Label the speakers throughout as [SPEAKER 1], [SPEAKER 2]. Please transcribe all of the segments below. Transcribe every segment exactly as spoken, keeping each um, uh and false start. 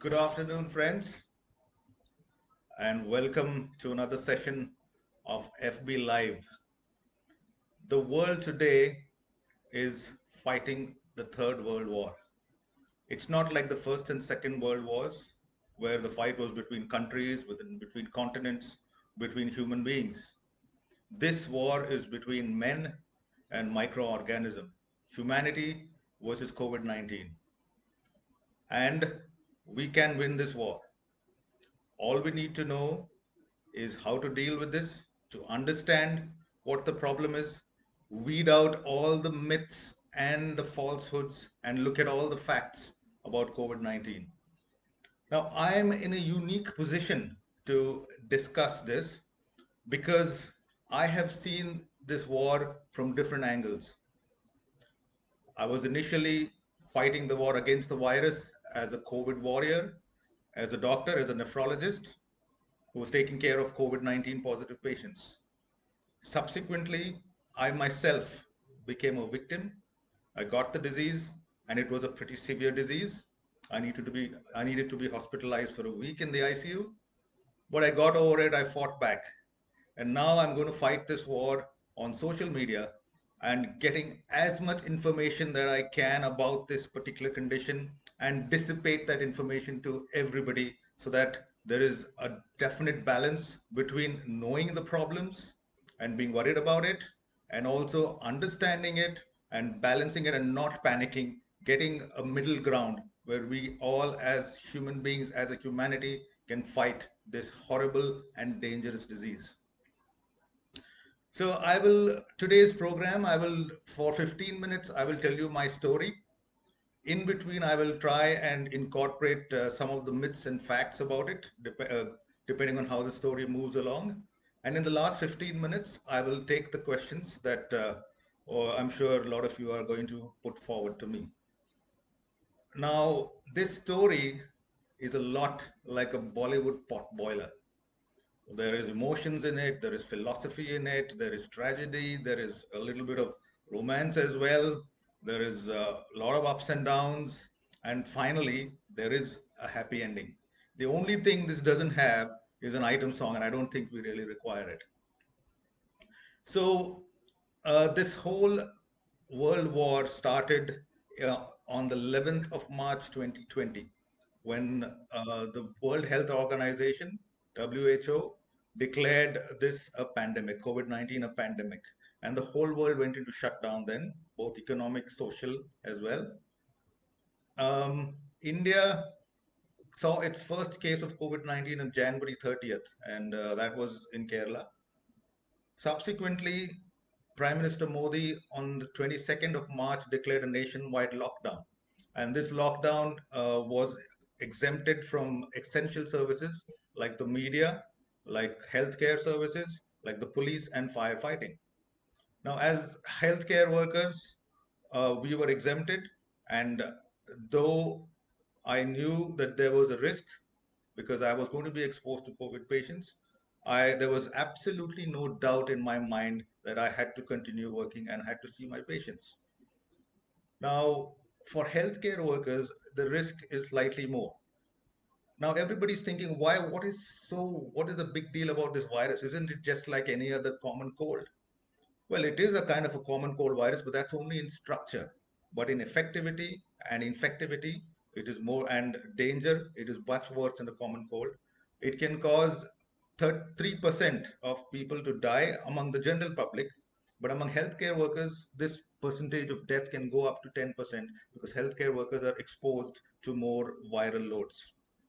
[SPEAKER 1] Good afternoon, friends, and welcome to another session of F B Live. The world today is fighting the Third World War. It's not like the First and Second World Wars, where the fight was between countries, within, between continents, between human beings. This war is between men and microorganism, humanity versus COVID nineteen. And we can win this war. All we need to know is how to deal with this, to understand what the problem is, weed out all the myths and the falsehoods, and look at all the facts about COVID nineteen. Now, I am in a unique position to discuss this because I have seen this war from different angles. I was initially fighting the war against the virus as a COVID warrior, as a doctor, as a nephrologist who was taking care of COVID nineteen positive patients. Subsequently, I myself became a victim. I got the disease, and it was a pretty severe disease. I needed to be I needed to be hospitalized for a week in the I C U, but I got over it. I fought back, and now I'm going to fight this war on social media and getting as much information that I can about this particular condition and dissipate that information to everybody so that there is a definite balance between knowing the problems and being worried about it and also understanding it and balancing it and not panicking, getting a middle ground where we all as human beings, as a humanity, can fight this horrible and dangerous disease. So I will, today's program, I will, for fifteen minutes, I will tell you my story. In between, I will try and incorporate uh, some of the myths and facts about it, dep uh, depending on how the story moves along. And in the last fifteen minutes, I will take the questions that uh, or I'm sure a lot of you are going to put forward to me. Now, this story is a lot like a Bollywood pot boiler. There is emotions in it, there is philosophy in it, there is tragedy, there is a little bit of romance as well, there is a lot of ups and downs, and finally, there is a happy ending. The only thing this doesn't have is an item song, and I don't think we really require it. So, uh, this whole World War started uh, on the eleventh of March twenty twenty when uh, the World Health Organization, W H O, declared this a pandemic, COVID nineteen a pandemic. And the whole world went into shutdown then, both economic, social as well. Um, India saw its first case of COVID nineteen on January thirtieth, and uh, that was in Kerala. Subsequently, Prime Minister Modi on the twenty-second of March declared a nationwide lockdown. And this lockdown uh, was exempted from essential services like the media, like healthcare services, like the police and firefighting. Now, as healthcare workers, uh, we were exempted. And though I knew that there was a risk because I was going to be exposed to COVID patients, I there was absolutely no doubt in my mind that I had to continue working and had to see my patients. Now, for healthcare workers, the risk is slightly more. Now, everybody's thinking, why? What is so? What is the big deal about this virus? Isn't it just like any other common cold? Well, it is a kind of a common cold virus, but that's only in structure. But in effectivity and infectivity, it is more, and danger, it is much worse than a common cold. It can cause three percent of people to die among the general public, but among healthcare workers, this percentage of death can go up to ten percent because healthcare workers are exposed to more viral loads.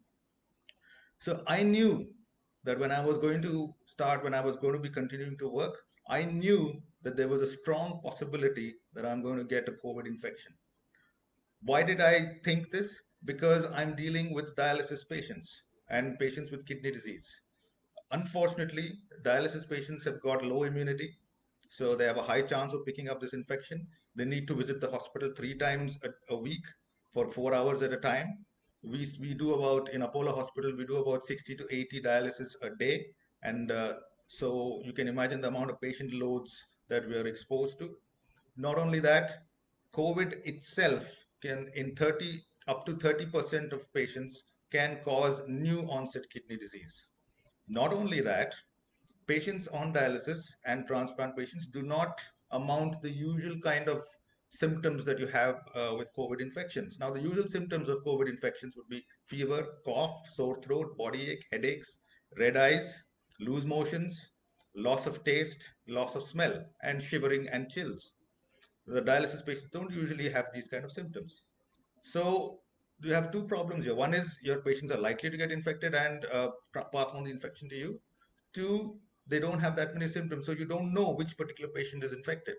[SPEAKER 1] So I knew that when I was going to start, when I was going to be continuing to work, I knew that there was a strong possibility that I'm going to get a COVID infection. Why did I think this? Because I'm dealing with dialysis patients and patients with kidney disease. Unfortunately, dialysis patients have got low immunity, so they have a high chance of picking up this infection. They need to visit the hospital three times a, a week for four hours at a time. We, we do about, in Apollo Hospital, we do about sixty to eighty dialysis a day. And uh, so you can imagine the amount of patient loads that we are exposed to. Not only that, COVID itself can, in thirty, up to thirty percent of patients can cause new onset kidney disease. Not only that, patients on dialysis and transplant patients do not amount the usual kind of symptoms that you have uh, with COVID infections. Now, the usual symptoms of COVID infections would be fever, cough, sore throat, body ache, headaches, red eyes, loose motions, loss of taste, loss of smell, and shivering and chills. The dialysis patients don't usually have these kind of symptoms. So you have two problems here. One is your patients are likely to get infected and uh, pass on the infection to you. Two, they don't have that many symptoms, so you don't know which particular patient is infected.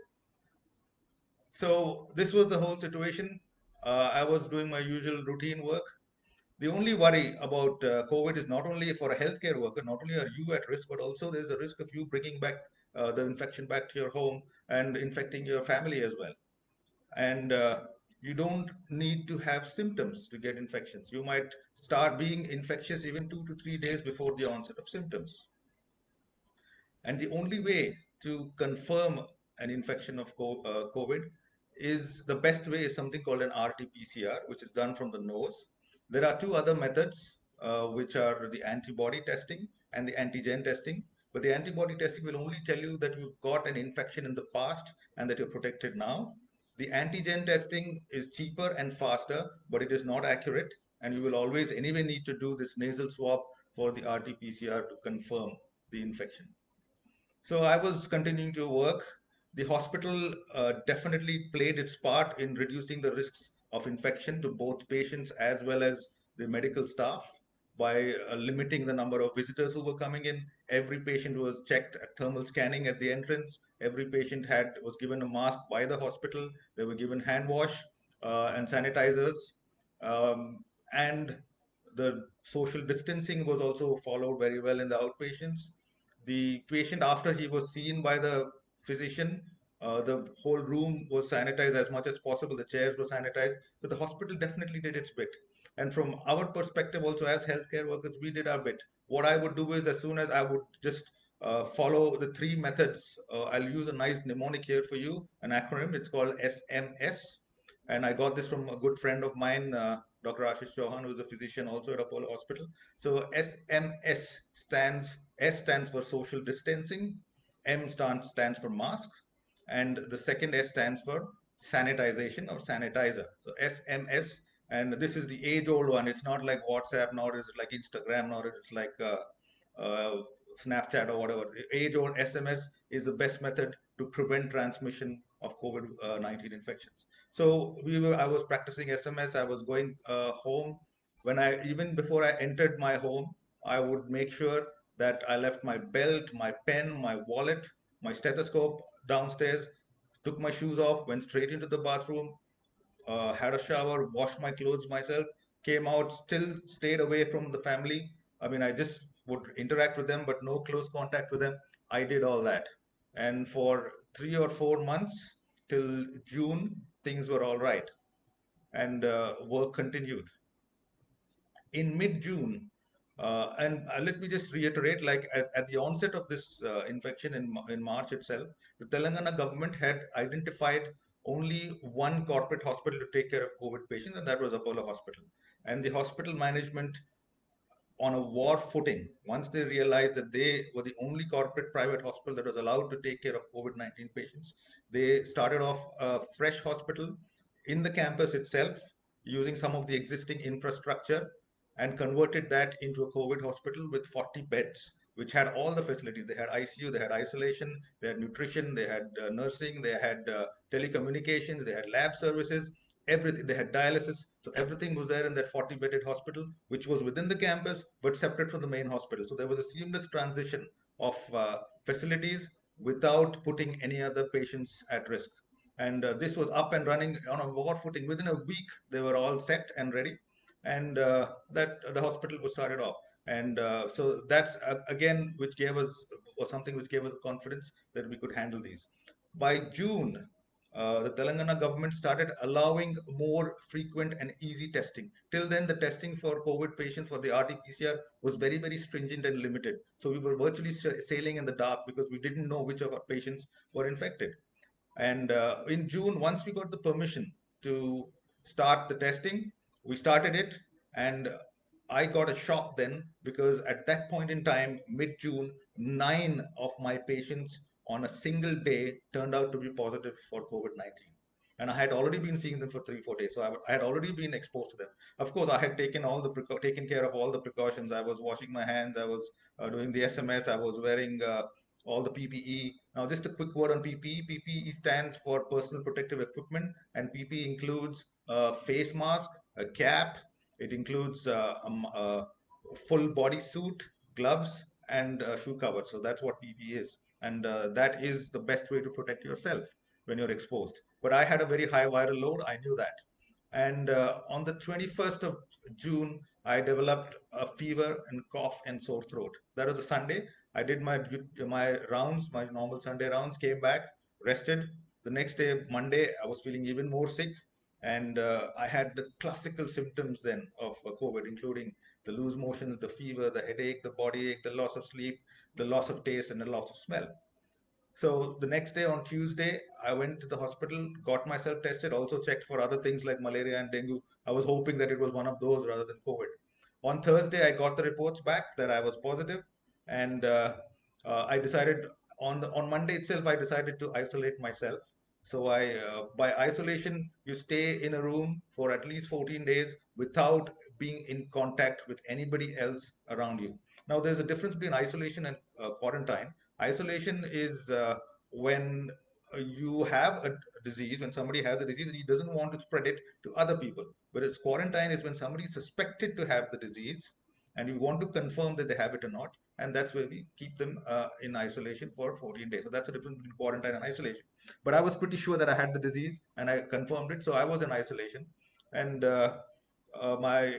[SPEAKER 1] So this was the whole situation. Uh, I was doing my usual routine work. The only worry about uh, COVID is not only for a healthcare worker, not only are you at risk, but also there's a risk of you bringing back uh, the infection back to your home and infecting your family as well. And uh, you don't need to have symptoms to get infections. You might start being infectious even two to three days before the onset of symptoms. And the only way to confirm an infection of COVID is the best way is something called an R T P C R, which is done from the nose. There are two other methods, uh, which are the antibody testing and the antigen testing. But the antibody testing will only tell you that you've got an infection in the past and that you're protected now. The antigen testing is cheaper and faster, but it is not accurate. And you will always anyway need to do this nasal swab for the R T P C R to confirm the infection. So I was continuing to work. The hospital uh, definitely played its part in reducing the risks of infection to both patients as well as the medical staff by uh, limiting the number of visitors who were coming in. Every patient was checked at thermal scanning at the entrance. Every patient had was given a mask by the hospital. They were given hand wash uh, and sanitizers. Um, and the social distancing was also followed very well in the outpatients. The patient, after he was seen by the physician, uh, the whole room was sanitized as much as possible. The chairs were sanitized. So the hospital definitely did its bit. And from our perspective, also as healthcare workers, we did our bit. What I would do is, as soon as I would just uh, follow the three methods, uh, I'll use a nice mnemonic here for you, an acronym. It's called S M S. And I got this from a good friend of mine, uh, Doctor Ashish Chauhan, who is a physician also at Apollo Hospital. So S M S stands, S stands for social distancing, M stands, stands for mask, and the second S stands for sanitization or sanitizer. So S M S, and this is the age-old one. It's not like WhatsApp, nor is it like Instagram, nor is it like uh, uh, Snapchat or whatever. Age-old S M S is the best method to prevent transmission of COVID nineteen infections. So we were, I was practicing S M S. I was going uh, home. When I, even before I entered my home, I would make sure that I left my belt, my pen, my wallet, my stethoscope downstairs, took my shoes off, went straight into the bathroom, uh, had a shower, washed my clothes myself, came out, still stayed away from the family. I mean, I just would interact with them, but no close contact with them. I did all that. And for three or four months till June, things were all right. And uh, work continued. In mid-June, uh, and uh, let me just reiterate, like at, at the onset of this uh, infection in, in March itself, the Telangana government had identified only one corporate hospital to take care of COVID patients, and that was Apollo Hospital. And the hospital management, on a war footing, once they realized that they were the only corporate private hospital that was allowed to take care of COVID nineteen patients, they started off a fresh hospital in the campus itself using some of the existing infrastructure and converted that into a COVID hospital with forty beds, which had all the facilities. They had I C U, they had isolation, they had nutrition, they had uh, nursing, they had uh, telecommunications, they had lab services, everything. They had dialysis. So everything was there in that forty bedded hospital, which was within the campus, but separate from the main hospital. So there was a seamless transition of uh, facilities without putting any other patients at risk. And uh, this was up and running on a war footing. Within a week, they were all set and ready. And uh, that uh, the hospital was started off. And uh, so that's uh, again, which gave us, was something which gave us confidence that we could handle these. By June, uh, the Telangana government started allowing more frequent and easy testing. Till then, the testing for COVID patients for the R T P C R was very, very stringent and limited. So we were virtually sailing in the dark because we didn't know which of our patients were infected. And uh, in June, once we got the permission to start the testing, we started it. And I got a shock then, because at that point in time, mid June, nine of my patients on a single day turned out to be positive for COVID nineteen. And I had already been seeing them for three, four days. So I, I had already been exposed to them. Of course, I had taken all the taken care of all the precautions. I was washing my hands. I was uh, doing the S M S. I was wearing uh, all the P P E. Now, just a quick word on P P E. P P E stands for personal protective equipment, and P P E includes a face mask, a cap, it includes uh, um, a full body suit, gloves, and uh, shoe cover. So that's what P P E is. And uh, that is the best way to protect yourself when you're exposed. But I had a very high viral load. I knew that. And uh, on the twenty-first of June, I developed a fever and cough and sore throat. That was a Sunday. I did my my rounds, my normal Sunday rounds, came back, rested. The next day, Monday, I was feeling even more sick. And uh, I had the classical symptoms then of uh, COVID, including the loose motions, the fever, the headache, the body ache, the loss of sleep, the loss of taste, and the loss of smell. So the next day, on Tuesday, I went to the hospital, got myself tested, also checked for other things like malaria and dengue. I was hoping that it was one of those rather than COVID. On Thursday, I got the reports back that I was positive, and uh, uh, I decided on the, on Monday itself, I decided to isolate myself. So I, uh, by isolation, you stay in a room for at least fourteen days without being in contact with anybody else around you. Now, there's a difference between isolation and uh, quarantine. Isolation is uh, when uh, you have a disease, when somebody has a disease and he doesn't want to spread it to other people. Whereas quarantine is when somebody is suspected to have the disease and you want to confirm that they have it or not. And that's where we keep them uh, in isolation for fourteen days. So that's the difference between quarantine and isolation. But I was pretty sure that I had the disease and I confirmed it. So I was in isolation. And uh, uh, my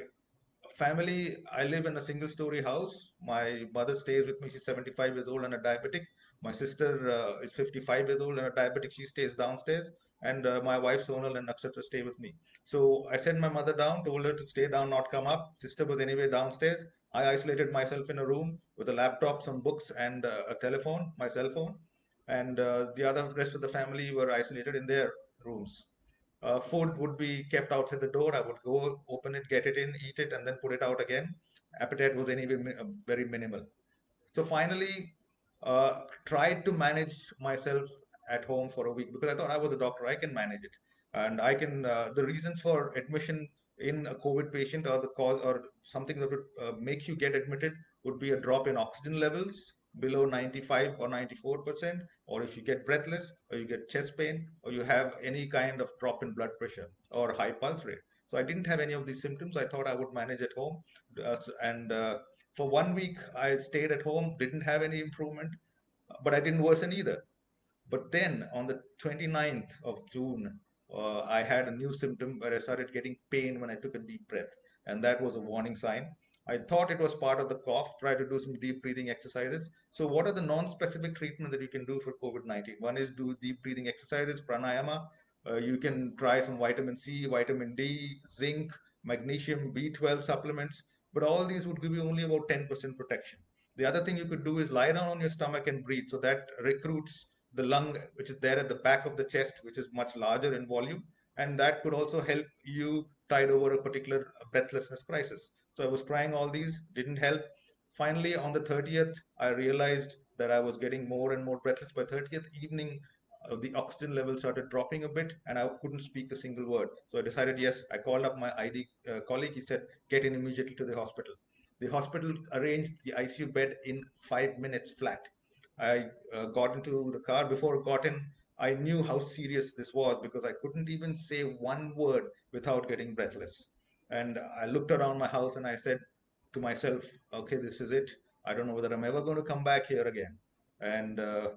[SPEAKER 1] family, I live in a single story house. My mother stays with me. She's seventy-five years old and a diabetic. My sister uh, is fifty-five years old and a diabetic. She stays downstairs. And uh, my wife, Sonal and Nakshatra, stay with me. So I sent my mother down, told her to stay down, not come up. Sister was anyway downstairs. I isolated myself in a room with a laptop, some books, and uh, a telephone, my cell phone. And uh, the other rest of the family were isolated in their rooms. Uh, food would be kept outside the door. I would go open it, get it in, eat it, and then put it out again. Appetite was anyway mi- uh, very minimal. So finally, uh, tried to manage myself at home for a week because I thought I was a doctor. I can manage it, and I can. Uh, the reasons for admission in a COVID patient or the cause or something that would uh, make you get admitted would be a drop in oxygen levels below ninety-five or ninety-four percent, or if you get breathless, or you get chest pain, or you have any kind of drop in blood pressure or high pulse rate. So I didn't have any of these symptoms. I thought I would manage at home, uh, and uh, for one week, I stayed at home, didn't have any improvement, but I didn't worsen either. But then on the twenty-ninth of June, uh, I had a new symptom where I started getting pain when I took a deep breath. And that was a warning sign. I thought it was part of the cough, tried to do some deep breathing exercises. So, what are the non specific treatments that you can do for COVID nineteen? One is do deep breathing exercises, pranayama. Uh, you can try some vitamin C, vitamin D, zinc, magnesium, B twelve supplements. But all these would give you only about ten percent protection. The other thing you could do is lie down on your stomach and breathe. So that recruits the lung, which is there at the back of the chest, which is much larger in volume. And that could also help you tide over a particular breathlessness crisis. So I was trying all these, didn't help. Finally, on the thirtieth, I realized that I was getting more and more breathless. By thirtieth evening, uh, the oxygen level started dropping a bit and I couldn't speak a single word. So I decided, yes, I called up my I D uh, colleague. He said, get in immediately to the hospital. The hospital arranged the I C U bed in five minutes flat. I uh, got into the car. Before I got in, I knew how serious this was because I couldn't even say one word without getting breathless. And I looked around my house and I said to myself, okay, this is it. I don't know whether I'm ever going to come back here again. And uh,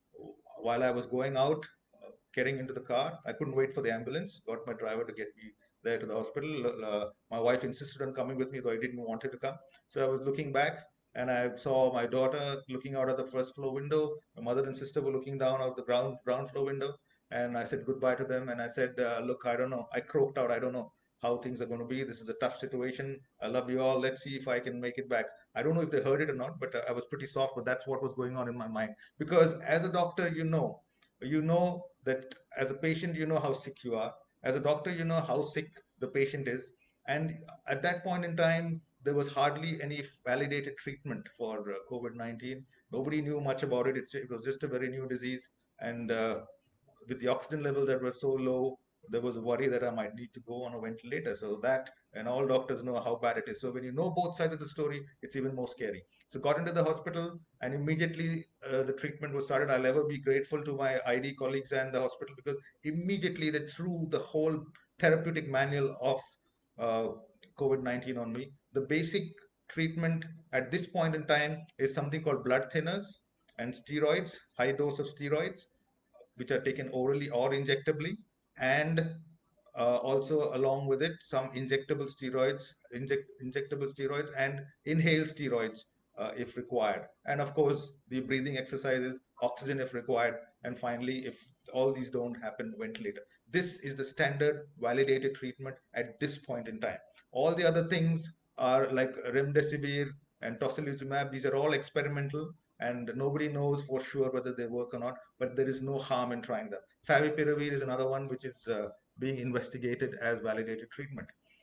[SPEAKER 1] while I was going out, uh, getting into the car, I couldn't wait for the ambulance. Got my driver to get me there to the hospital. Uh, my wife insisted on coming with me, though I didn't want her to come. So I was looking back and I saw my daughter looking out of the first floor window. My mother and sister were looking down out the ground ground floor window. And I said goodbye to them. And I said, uh, look, I don't know. I croaked out. I don't know how things are going to be. This is a tough situation. I love you all. Let's see if I can make it back. I don't know if they heard it or not, but uh, I was pretty soft. But that's what was going on in my mind. Because as a doctor, you know, you know that as a patient, you know how sick you are. As a doctor, you know how sick the patient is. And at that point in time, there was hardly any validated treatment for uh, COVID nineteen. Nobody knew much about it. It's, it was just a very new disease. And uh, with the oxygen levels that were so low, there was a worry that I might need to go on a ventilator. So that, and all doctors know how bad it is. So when you know both sides of the story, it's even more scary. So got into the hospital, and immediately uh, the treatment was started. I'll ever be grateful to my I D colleagues and the hospital, because immediately they threw the whole therapeutic manual of uh, COVID nineteen on me. The basic treatment at this point in time is something called blood thinners and steroids, high dose of steroids, which are taken orally or injectably, and uh, also along with it some injectable steroids, inject, injectable steroids and inhaled steroids uh, if required, and of course the breathing exercises, oxygen if required, and finally, if all these don't happen, ventilator. This is the standard validated treatment at this point in time. All the other things are like remdesivir and tocilizumab. These are all experimental, and nobody knows for sure whether they work or not, but there is no harm in trying them. Favipiravir is another one which is uh, being investigated as validated treatment.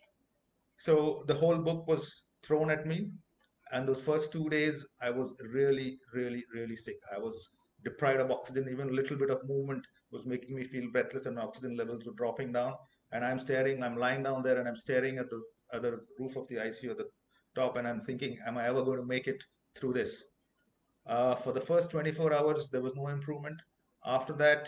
[SPEAKER 1] So the whole book was thrown at me, and those first two days I was really, really, really sick. I was deprived of oxygen. Even a little bit of movement was making me feel breathless, and my oxygen levels were dropping down. And I'm staring, I'm lying down there, and I'm staring at the other roof of the I C U at the top, and I'm thinking, am I ever going to make it through this? Uh, for the first twenty-four hours, there was no improvement. After that,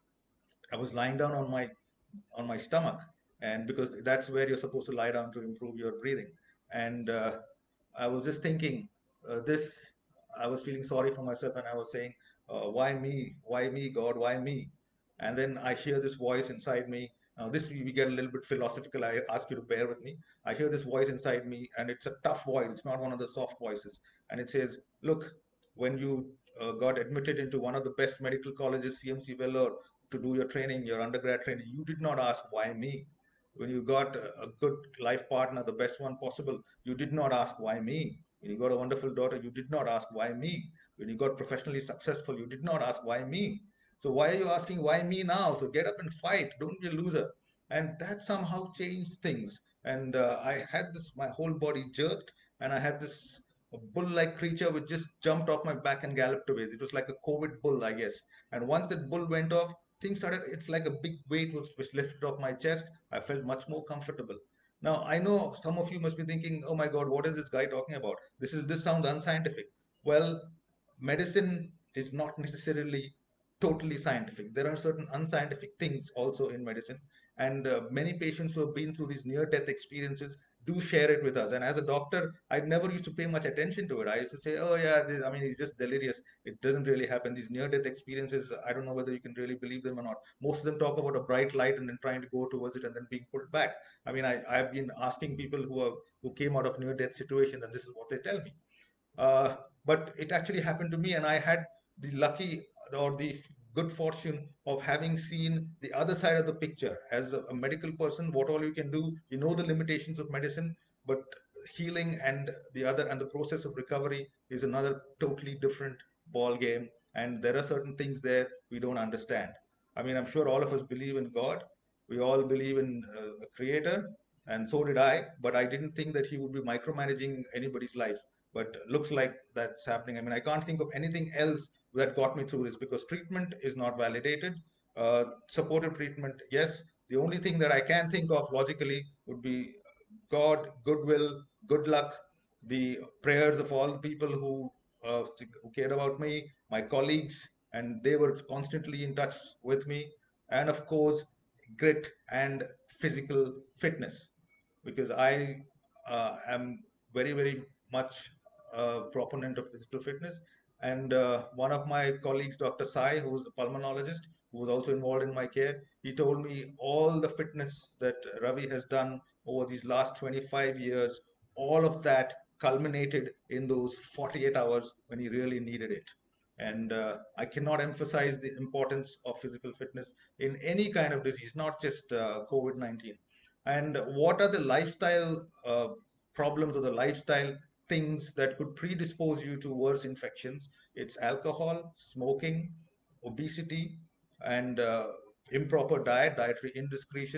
[SPEAKER 1] I was lying down on my on my stomach, and because that's where you're supposed to lie down to improve your breathing. And uh, I was just thinking, uh, this. I was feeling sorry for myself, and I was saying, uh, "Why me? Why me, God? Why me?" And then I hear this voice inside me. Now, this we get a little bit philosophical. I ask you to bear with me. I hear this voice inside me, and it's a tough voice. It's not one of the soft voices, and it says, "Look, when you uh, got admitted into one of the best medical colleges, C M C Vellore, to do your training, your undergrad training, you did not ask why me. When you got a good life partner, the best one possible, you did not ask why me. When you got a wonderful daughter, you did not ask why me. When you got professionally successful, you did not ask why me. So why are you asking why me now? So get up and fight. Don't be a loser." And that somehow changed things. And uh, I had this, my whole body jerked, and I had this bull-like creature which just jumped off my back and galloped away. It was like a COVID bull, I guess. And once that bull went off, things started, it's like a big weight was, was lifted off my chest. I felt much more comfortable. Now, I know some of you must be thinking, oh my God, what is this guy talking about? This is this sounds unscientific. Well, medicine is not necessarily totally scientific. There are certain unscientific things also in medicine. And uh, many patients who have been through these near death experiences do share it with us. And as a doctor, I never used to pay much attention to it. I used to say, oh, yeah, this, I mean, he's just delirious. It doesn't really happen. These near death experiences, I don't know whether you can really believe them or not. Most of them talk about a bright light and then trying to go towards it and then being pulled back. I mean, I, I've been asking people who are who came out of near death situations, and this is what they tell me. Uh, but it actually happened to me, and I had the lucky or the good fortune of having seen the other side of the picture. As a, a medical person, what all you can do, you know the limitations of medicine, but healing and the other and the process of recovery is another totally different ball game. And there are certain things there we don't understand. I mean, I'm sure all of us believe in God. We all believe in uh, a creator, and so did I. But I didn't think that he would be micromanaging anybody's life, but looks like that's happening. I mean, I can't think of anything else that got me through this, because treatment is not validated. Uh, supportive treatment, yes. The only thing that I can think of logically would be God, goodwill, good luck, the prayers of all the people who uh, who cared about me, my colleagues, and they were constantly in touch with me, and of course, grit and physical fitness, because I uh, am very, very much a proponent of physical fitness. And uh, one of my colleagues, Doctor Sai, who was a pulmonologist, who was also involved in my care, he told me all the fitness that Ravi has done over these last twenty-five years, all of that culminated in those forty-eight hours when he really needed it. And uh, I cannot emphasize the importance of physical fitness in any kind of disease, not just uh, COVID nineteen. And what are the lifestyle uh, problems or the lifestyle things that could predispose you to worse infections? It's alcohol, smoking, obesity, and uh, improper diet, dietary indiscretions,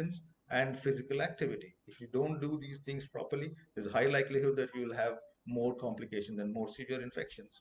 [SPEAKER 1] and physical activity. If you don't do these things properly, there's a high likelihood that you will have more complications and more severe infections.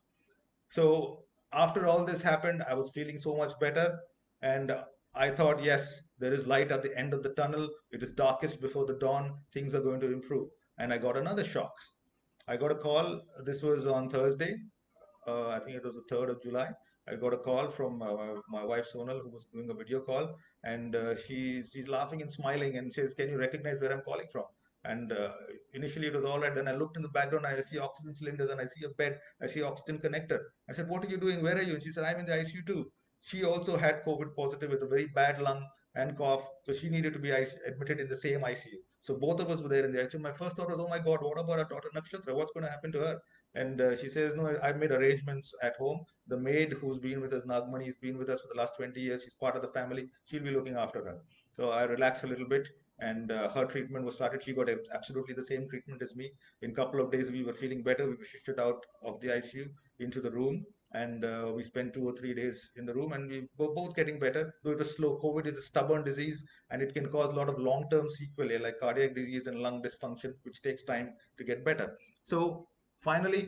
[SPEAKER 1] So after all this happened, I was feeling so much better. And I thought, yes, there is light at the end of the tunnel. It is darkest before the dawn. Things are going to improve. And I got another shock. I got a call. This was on Thursday. Uh, I think it was the third of July. I got a call from uh, my wife Sonal, who was doing a video call, and uh, she's she's laughing and smiling and says, "Can you recognize where I'm calling from?" And uh, initially it was all right. Then I looked in the background, I see oxygen cylinders, and I see a bed, I see oxygen connector. I said, "What are you doing? Where are you?" And she said, "I'm in the I C U too." She also had COVID positive with a very bad lung and cough, so she needed to be admitted in the same I C U. So both of us were there in the I C U. My first thought was, "Oh my God, what about our daughter Nakshatra? What's going to happen to her?" And uh, she says, "No, I've made arrangements at home. The maid who's been with us, Nagmani, has been with us for the last twenty years. She's part of the family. She'll be looking after her." So I relaxed a little bit, and uh, her treatment was started. She got absolutely the same treatment as me. In a couple of days, we were feeling better. We were shifted out of the I C U into the room, and uh, we spent two or three days in the room, and we were both getting better. Though it was slow. COVID is a stubborn disease, and it can cause a lot of long-term sequelae like cardiac disease and lung dysfunction, which takes time to get better. So finally,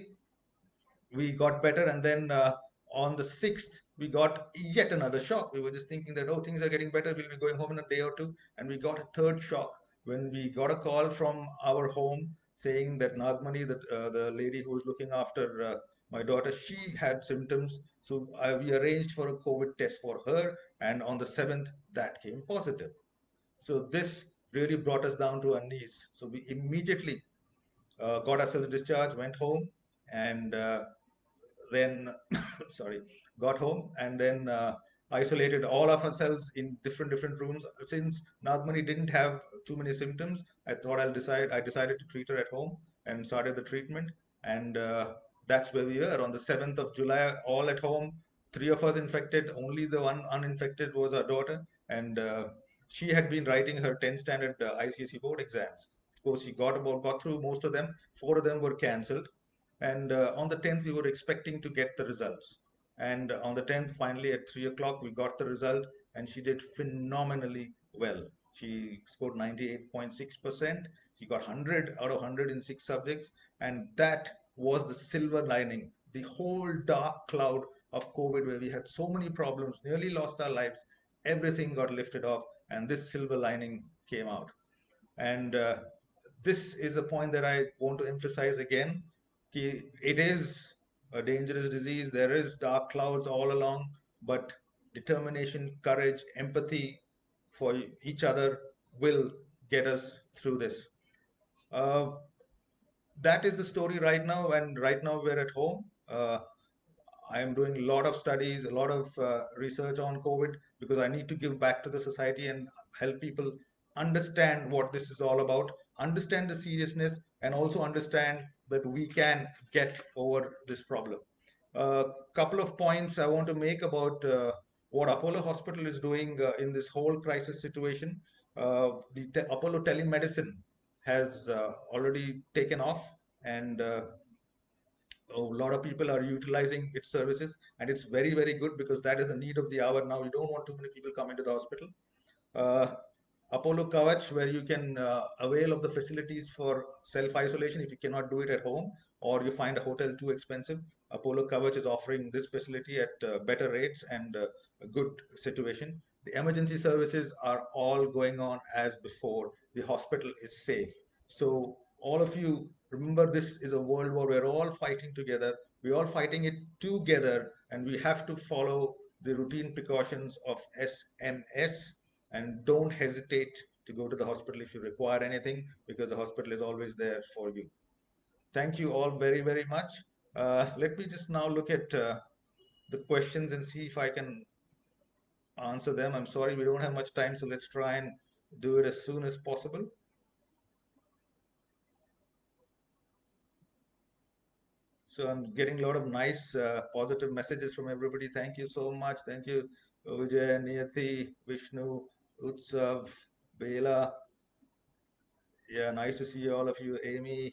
[SPEAKER 1] we got better, and then uh, on the sixth we got yet another shock. We were just thinking that, oh, things are getting better, we'll be going home in a day or two, and we got a third shock when we got a call from our home saying that Nagmani, that uh, the lady who was looking after uh, my daughter, she had symptoms. So uh, we arranged for a COVID test for her, and on the seventh that came positive. So this really brought us down to our knees. So we immediately uh, got ourselves discharged, went home, and uh, then sorry, got home, and then uh, isolated all of ourselves in different different rooms. Since Nagmani didn't have too many symptoms, I thought I'll decide. I decided to treat her at home and started the treatment, and uh, that's where we were on the seventh of July, all at home. Three of us infected. Only the one uninfected was our daughter, and uh, she had been writing her tenth standard uh, I C S E board exams. Of course, she got about got through most of them. Four of them were cancelled, and uh, on the tenth, we were expecting to get the results. And on the tenth, finally at three o'clock, we got the result, and she did phenomenally well. She scored ninety-eight point six percent. She got one hundred out of one hundred in six subjects. And that was the silver lining. The whole dark cloud of COVID, where we had so many problems, nearly lost our lives, everything got lifted off, and this silver lining came out. And uh, this is a point that I want to emphasize again. It is a dangerous disease. There is dark clouds all along, but determination, courage, empathy for each other will get us through this. Uh, that is the story right now, and right now we're at home. Uh, I am doing a lot of studies, a lot of uh, research on COVID because I need to give back to the society and help people understand what this is all about, understand the seriousness, and also understand that we can get over this problem. A uh, couple of points I want to make about uh, what Apollo Hospital is doing uh, in this whole crisis situation. Uh, the te Apollo telemedicine has uh, already taken off, and uh, a lot of people are utilizing its services, and it's very very good because that is the need of the hour now. You don't want too many people coming to the hospital. uh, Apollo Kavach, where you can uh, avail of the facilities for self-isolation if you cannot do it at home or you find a hotel too expensive. Apollo Kavach is offering this facility at uh, better rates and uh, a good situation. The emergency services are all going on as before. The hospital is safe. So all of you remember, this is a world war. We're all fighting together. We're all fighting it together, and we have to follow the routine precautions of S M S, and don't hesitate to go to the hospital if you require anything, because the hospital is always there for you. Thank you all very, very much. Uh, let me just now look at uh, the questions and see if I can answer them. I'm sorry, we don't have much time, so let's try and do it as soon as possible. So I'm getting a lot of nice uh, positive messages from everybody. Thank you so much. Thank you, Vijay, Niyati, Vishnu, Utsav, Bela. Yeah, nice to see all of you. Amy,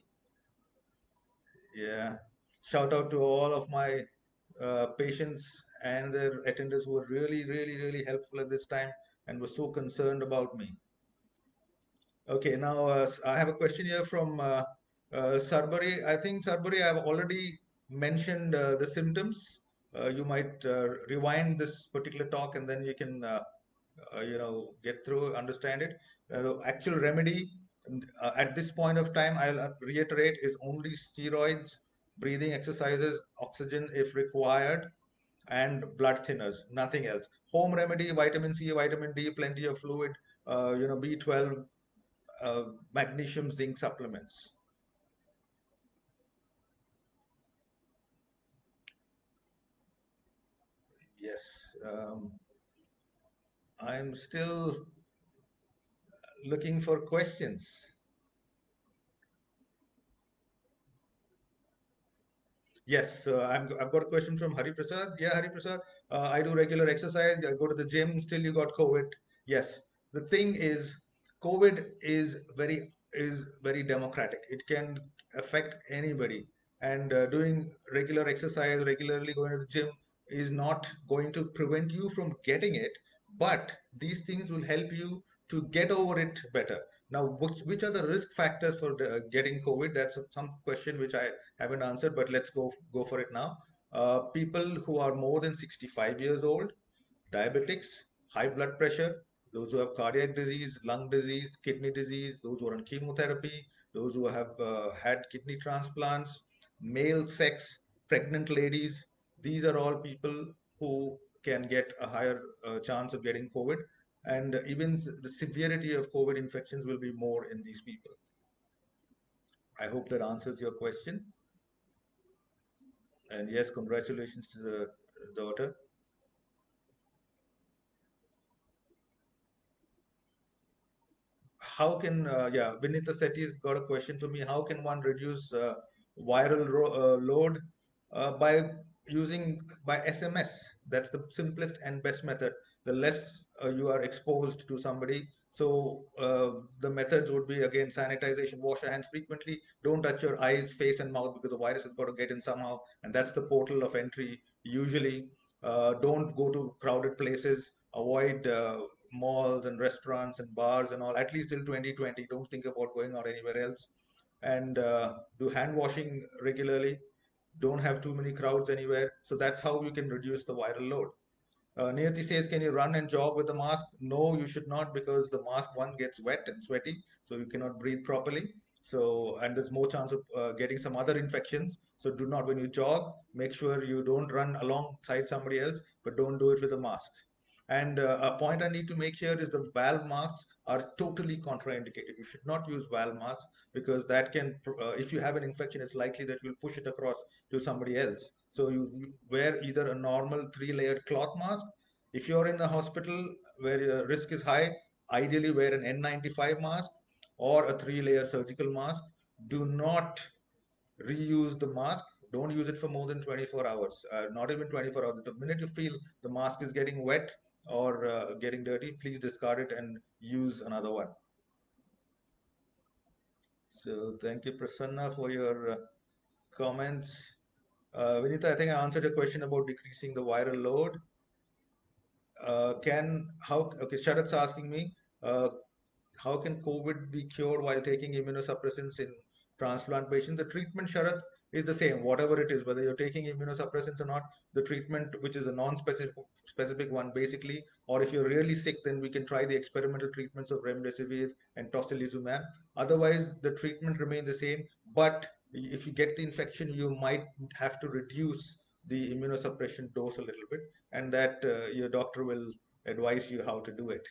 [SPEAKER 1] yeah. Shout out to all of my uh, patients and their attendants who were really, really, really helpful at this time and were so concerned about me. Okay, now uh, s- I have a question here from uh, uh, Sarbari. I think Sarbari, I've already mentioned uh, the symptoms. Uh, you might uh, rewind this particular talk and then you can, uh, uh, you know, get through, understand it. Uh, the actual remedy and, uh, at this point of time, I'll uh, reiterate, is only steroids, breathing exercises, oxygen if required, and blood thinners, nothing else. Home remedy, vitamin C, vitamin D, plenty of fluid, uh, you know, B twelve, uh, magnesium, zinc supplements. Yes, um, I'm still looking for questions. Yes, uh, I'm, I've got a question from Hari Prasad. Yeah, Hari Prasad, uh, I do regular exercise. I go to the gym. Still, you got COVID. Yes, the thing is, COVID is very is very democratic. It can affect anybody, and uh, doing regular exercise, regularly going to the gym is not going to prevent you from getting it. But these things will help you to get over it better. Now, which, which are the risk factors for the, getting COVID? That's some question which I haven't answered, but let's go go for it now. Uh, people who are more than sixty-five years old, diabetics, high blood pressure, those who have cardiac disease, lung disease, kidney disease, those who are on chemotherapy, those who have uh, had kidney transplants, male sex, pregnant ladies. These are all people who can get a higher uh, chance of getting COVID. And even the severity of COVID infections will be more in these people. I hope that answers your question. And yes, congratulations to the daughter. How can, uh, yeah, Vinita Setty's got a question for me. How can one reduce uh, viral ro uh, load uh, by using by S M S? That's the simplest and best method. The less uh, you are exposed to somebody. So uh, the methods would be again sanitization, wash your hands frequently, don't touch your eyes, face, and mouth because the virus has got to get in somehow, and that's the portal of entry usually. Uh, don't go to crowded places. Avoid uh, malls and restaurants and bars and all, at least till twenty twenty. Don't think about going out anywhere else. And uh, do hand washing regularly. Don't have too many crowds anywhere. So that's how you can reduce the viral load. Uh, Niyati says, can you run and jog with the mask? No, you should not, because the mask one gets wet and sweaty, so you cannot breathe properly. So, and there's more chance of uh, getting some other infections. So do not, when you jog, make sure you don't run alongside somebody else, but don't do it with a mask. And uh, a point I need to make here is the valve masks are totally contraindicated. You should not use valve masks because that can, uh, if you have an infection, it's likely that you'll push it across to somebody else. So you, you wear either a normal three-layered cloth mask. If you're in a hospital where your risk is high, ideally wear an N ninety-five mask or a three-layer surgical mask. Do not reuse the mask. Don't use it for more than twenty-four hours. Uh, not even twenty-four hours. The minute you feel the mask is getting wet or uh, getting dirty, please discard it and use another one. So thank you, Prasanna, for your uh, comments. Uh, Vinita, I think I answered your question about decreasing the viral load. Uh, can how okay? Sharat's asking me, uh, how can COVID be cured while taking immunosuppressants in transplant patients? The treatment, Sharat, is the same, whatever it is, whether you're taking immunosuppressants or not. The treatment, which is a non-specific specific one, basically, or if you're really sick, then we can try the experimental treatments of remdesivir and tocilizumab. Otherwise, the treatment remains the same, but if you get the infection, you might have to reduce the immunosuppression dose a little bit, and that uh, your doctor will advise you how to do it.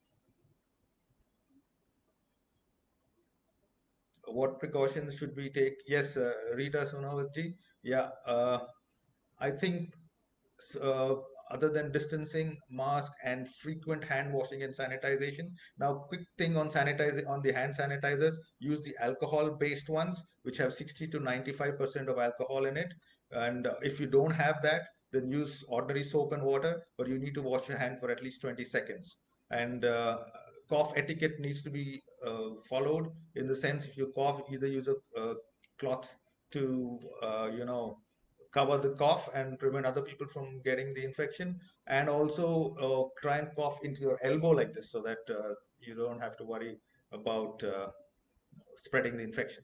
[SPEAKER 1] What precautions should we take? Yes, uh, Rita Sonawatji. Yeah, uh, I think uh, other than distancing, mask, and frequent hand washing and sanitization. Now, quick thing on sanitizing on the hand sanitizers: use the alcohol-based ones, which have sixty to ninety-five percent of alcohol in it. And uh, if you don't have that, then use ordinary soap and water, but you need to wash your hand for at least twenty seconds. And uh, cough etiquette needs to be uh, followed in the sense if you cough, either use a uh, cloth to, uh, you know, cover the cough and prevent other people from getting the infection, and also uh, try and cough into your elbow like this so that uh, you don't have to worry about uh, spreading the infection.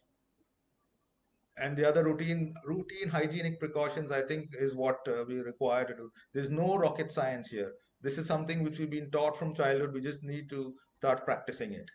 [SPEAKER 1] And the other routine routine hygienic precautions, I think, is what uh, we require to do. There's no rocket science here. This is something which we've been taught from childhood. We just need to start practicing it.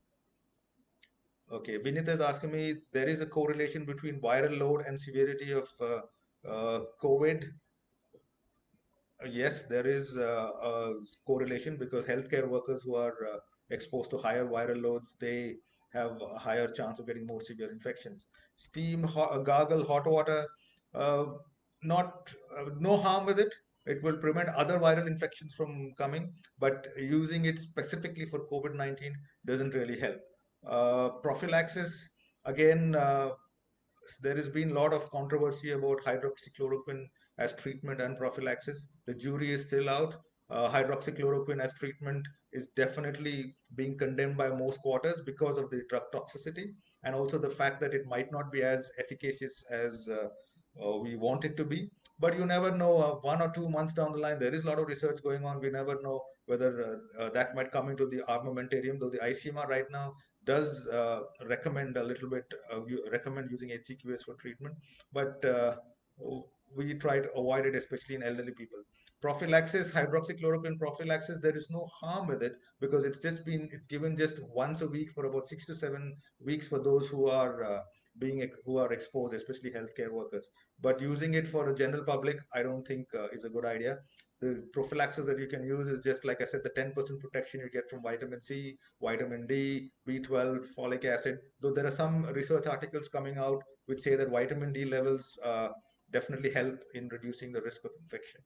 [SPEAKER 1] Okay, Vinita is asking me, there is a correlation between viral load and severity of uh, uh, COVID. Uh, Yes, there is uh, a correlation because healthcare workers who are uh, exposed to higher viral loads, they have a higher chance of getting more severe infections. Steam, ho gargle, hot water, uh, not uh, no harm with it. It will prevent other viral infections from coming, but using it specifically for COVID nineteen doesn't really help. Uh, prophylaxis, again, uh, there has been a lot of controversy about hydroxychloroquine as treatment and prophylaxis. The jury is still out. Uh, hydroxychloroquine as treatment is definitely being condemned by most quarters because of the drug toxicity and also the fact that it might not be as efficacious as uh, uh, we want it to be. But you never know. Uh, one or two months down the line, there is a lot of research going on. We never know whether uh, uh, that might come into the armamentarium, though the I C M R right now does uh, recommend a little bit, uh, recommend using H C Q S for treatment, but uh, we try to avoid it, especially in elderly people. Prophylaxis, hydroxychloroquine prophylaxis, there is no harm with it because it's just been, it's given just once a week for about six to seven weeks for those who are uh, being, who are exposed, especially healthcare workers. But using it for the general public, I don't think uh, is a good idea. The prophylaxis that you can use is just like I said, the ten percent protection you get from vitamin C, vitamin D, B twelve, folic acid. Though there are some research articles coming out which say that vitamin D levels uh, definitely help in reducing the risk of infection.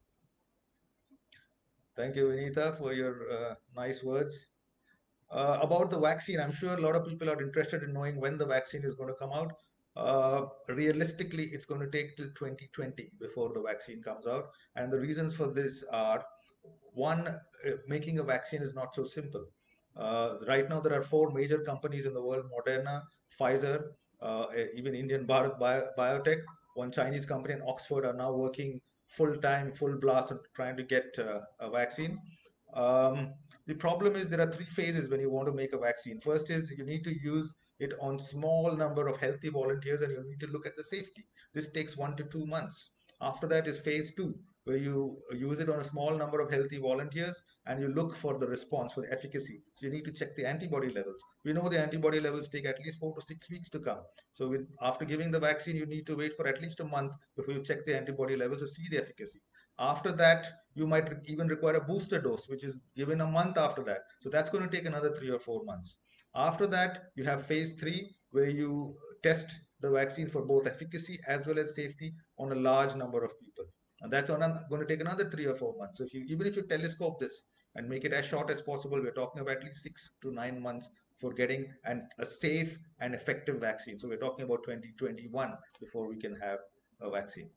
[SPEAKER 1] Thank you, Vinita, for your uh, nice words. Uh, about the vaccine, I'm sure a lot of people are interested in knowing when the vaccine is going to come out. Uh, realistically, it's going to take till twenty twenty before the vaccine comes out. And the reasons for this are one, uh, making a vaccine is not so simple. Uh, right now, there are four major companies in the world: Moderna, Pfizer, uh, e- even Indian Bharat Bio- Biotech, one Chinese company, and Oxford are now working full time, full blast on trying to get uh, a vaccine. Um, the problem is there are three phases when you want to make a vaccine. First is you need to use it on small number of healthy volunteers and you need to look at the safety. This takes one to two months. After that is phase two, where you use it on a small number of healthy volunteers and you look for the response for the efficacy. So you need to check the antibody levels. We know the antibody levels take at least four to six weeks to come. So with, after giving the vaccine, you need to wait for at least a month before you check the antibody levels to see the efficacy. After that, you might even require a booster dose, which is given a month after that. So that's going to take another three or four months. After that, you have phase three, where you test the vaccine for both efficacy as well as safety on a large number of people. And that's on a, going to take another three or four months. So if you, even if you telescope this and make it as short as possible, we're talking about at least six to nine months for getting an, a safe and effective vaccine. So we're talking about twenty twenty-one before we can have a vaccine.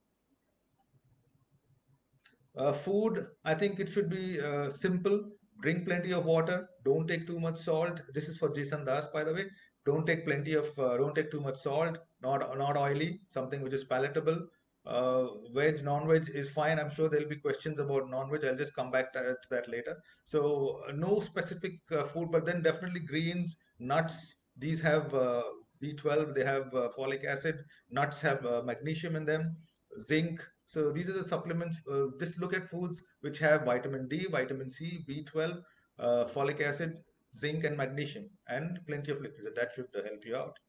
[SPEAKER 1] Uh, food, I think it should be uh, simple. Drink plenty of water. Don't take too much salt. This is for Jason Das, by the way. Don't take plenty of, uh, don't take too much salt. Not not oily. Something which is palatable. Uh, veg, non-veg is fine. I'm sure there'll be questions about non-veg. I'll just come back to, to that later. So uh, no specific uh, food, but then definitely greens, nuts. These have uh, B twelve. They have uh, folic acid. Nuts have uh, magnesium in them, zinc. So these are the supplements. Uh, just look at foods which have vitamin D, vitamin C, B twelve, uh, folic acid, zinc, and magnesium, and plenty of liquids. That should uh, help you out.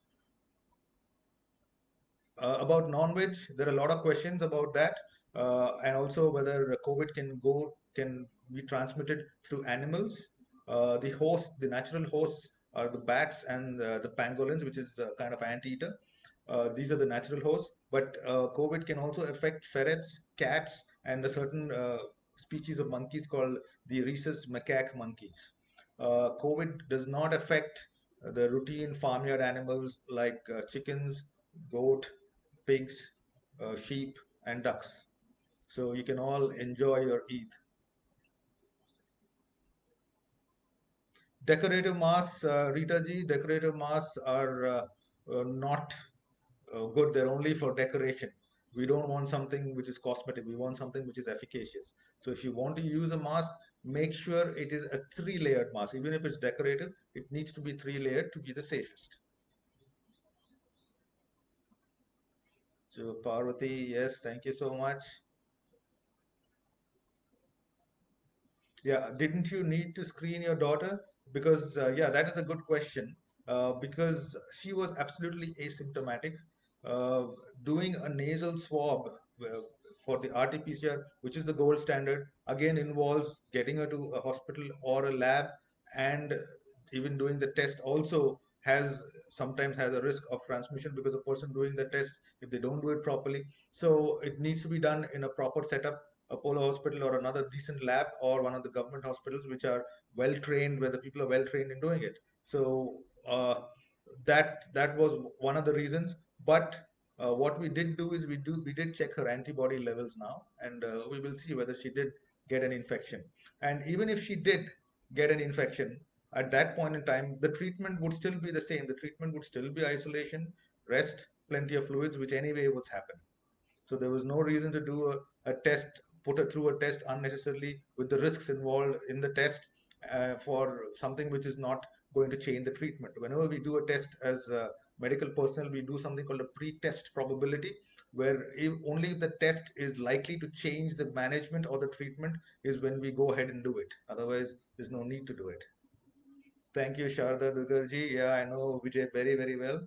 [SPEAKER 1] Uh, about non-veg, there are a lot of questions about that, uh, and also whether COVID can go can be transmitted through animals. Uh, the host, the natural hosts are the bats and uh, the pangolins, which is a kind of anteater. Uh, these are the natural hosts, but uh, COVID can also affect ferrets, cats, and a certain uh, species of monkeys called the rhesus macaque monkeys. Uh, COVID does not affect the routine farmyard animals like uh, chickens, goat, pigs, uh, sheep, and ducks. So you can all enjoy your Eid. Decorative masks, uh, Rita ji, decorative masks are uh, uh, not uh, good. They're only for decoration. We don't want something which is cosmetic. We want something which is efficacious. So if you want to use a mask, make sure it is a three-layered mask. Even if it's decorative, it needs to be three-layered to be the safest. So Parvati, yes, thank you so much. Yeah, didn't you need to screen your daughter? Because, uh, yeah, that is a good question. Uh, because she was absolutely asymptomatic. Uh, Doing a nasal swab uh, for the R T P C R, which is the gold standard, again involves getting her to a hospital or a lab, and even doing the test also has sometimes has a risk of transmission because the person doing the test, if they don't do it properly, so it needs to be done in a proper setup, Apollo Hospital or another decent lab or one of the government hospitals which are well trained, where the people are well trained in doing it. So uh, that that was one of the reasons. But uh, what we did do is we do we did check her antibody levels now, and uh, we will see whether she did get an infection. And even if she did get an infection, at that point in time, the treatment would still be the same. The treatment would still be isolation, rest, plenty of fluids, which anyway was happening. So there was no reason to do a, a test, put her through a test unnecessarily with the risks involved in the test uh, for something which is not going to change the treatment. Whenever we do a test as uh, medical personnel, we do something called a pre-test probability, where if only the test is likely to change the management or the treatment is when we go ahead and do it. Otherwise, there's no need to do it. Thank you, Sharda Dugarji. Yeah, I know Vijay very, very well.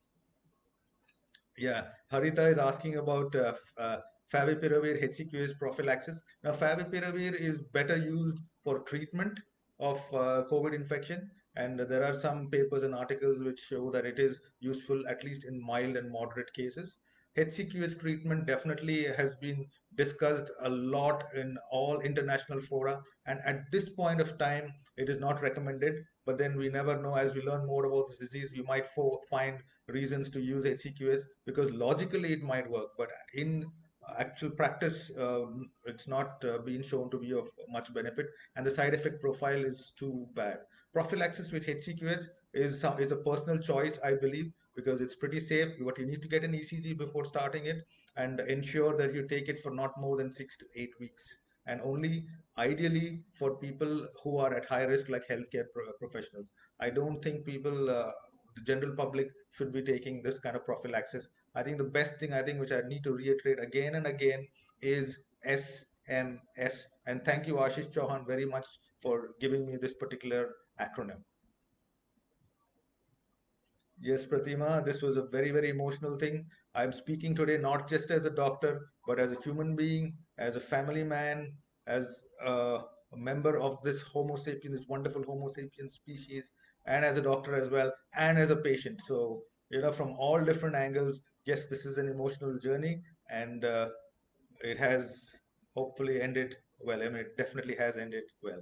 [SPEAKER 1] Yeah, Harita is asking about uh, uh, favipiravir H C Q S prophylaxis. Now, favipiravir is better used for treatment of uh, COVID infection, and there are some papers and articles which show that it is useful at least in mild and moderate cases. H C Q S treatment definitely has been discussed a lot in all international fora, and at this point of time, it is not recommended. But then we never know. As we learn more about this disease, we might find reasons to use H C Q S, because logically it might work, but in actual practice, uh, it's not uh, been shown to be of much benefit, and the side effect profile is too bad. Prophylaxis with H C Q S is some is a personal choice, I believe, because it's pretty safe. But you need to get an E C G before starting it, and ensure that you take it for not more than six to eight weeks, and only ideally for people who are at high risk, like healthcare pro- professionals. I don't think people uh, the general public should be taking this kind of prophylaxis. I think the best thing, I think, which I need to reiterate again and again, is S M S. And thank you, Ashish Chauhan, very much for giving me this particular acronym. Yes, Pratima, this was a very, very emotional thing. I'm speaking today not just as a doctor, but as a human being, as a family man, as a, a member of this Homo sapiens, this wonderful Homo sapiens species, and as a doctor as well, and as a patient. So, you know, from all different angles, yes, this is an emotional journey, and uh, it has hopefully ended well. I mean, it definitely has ended well.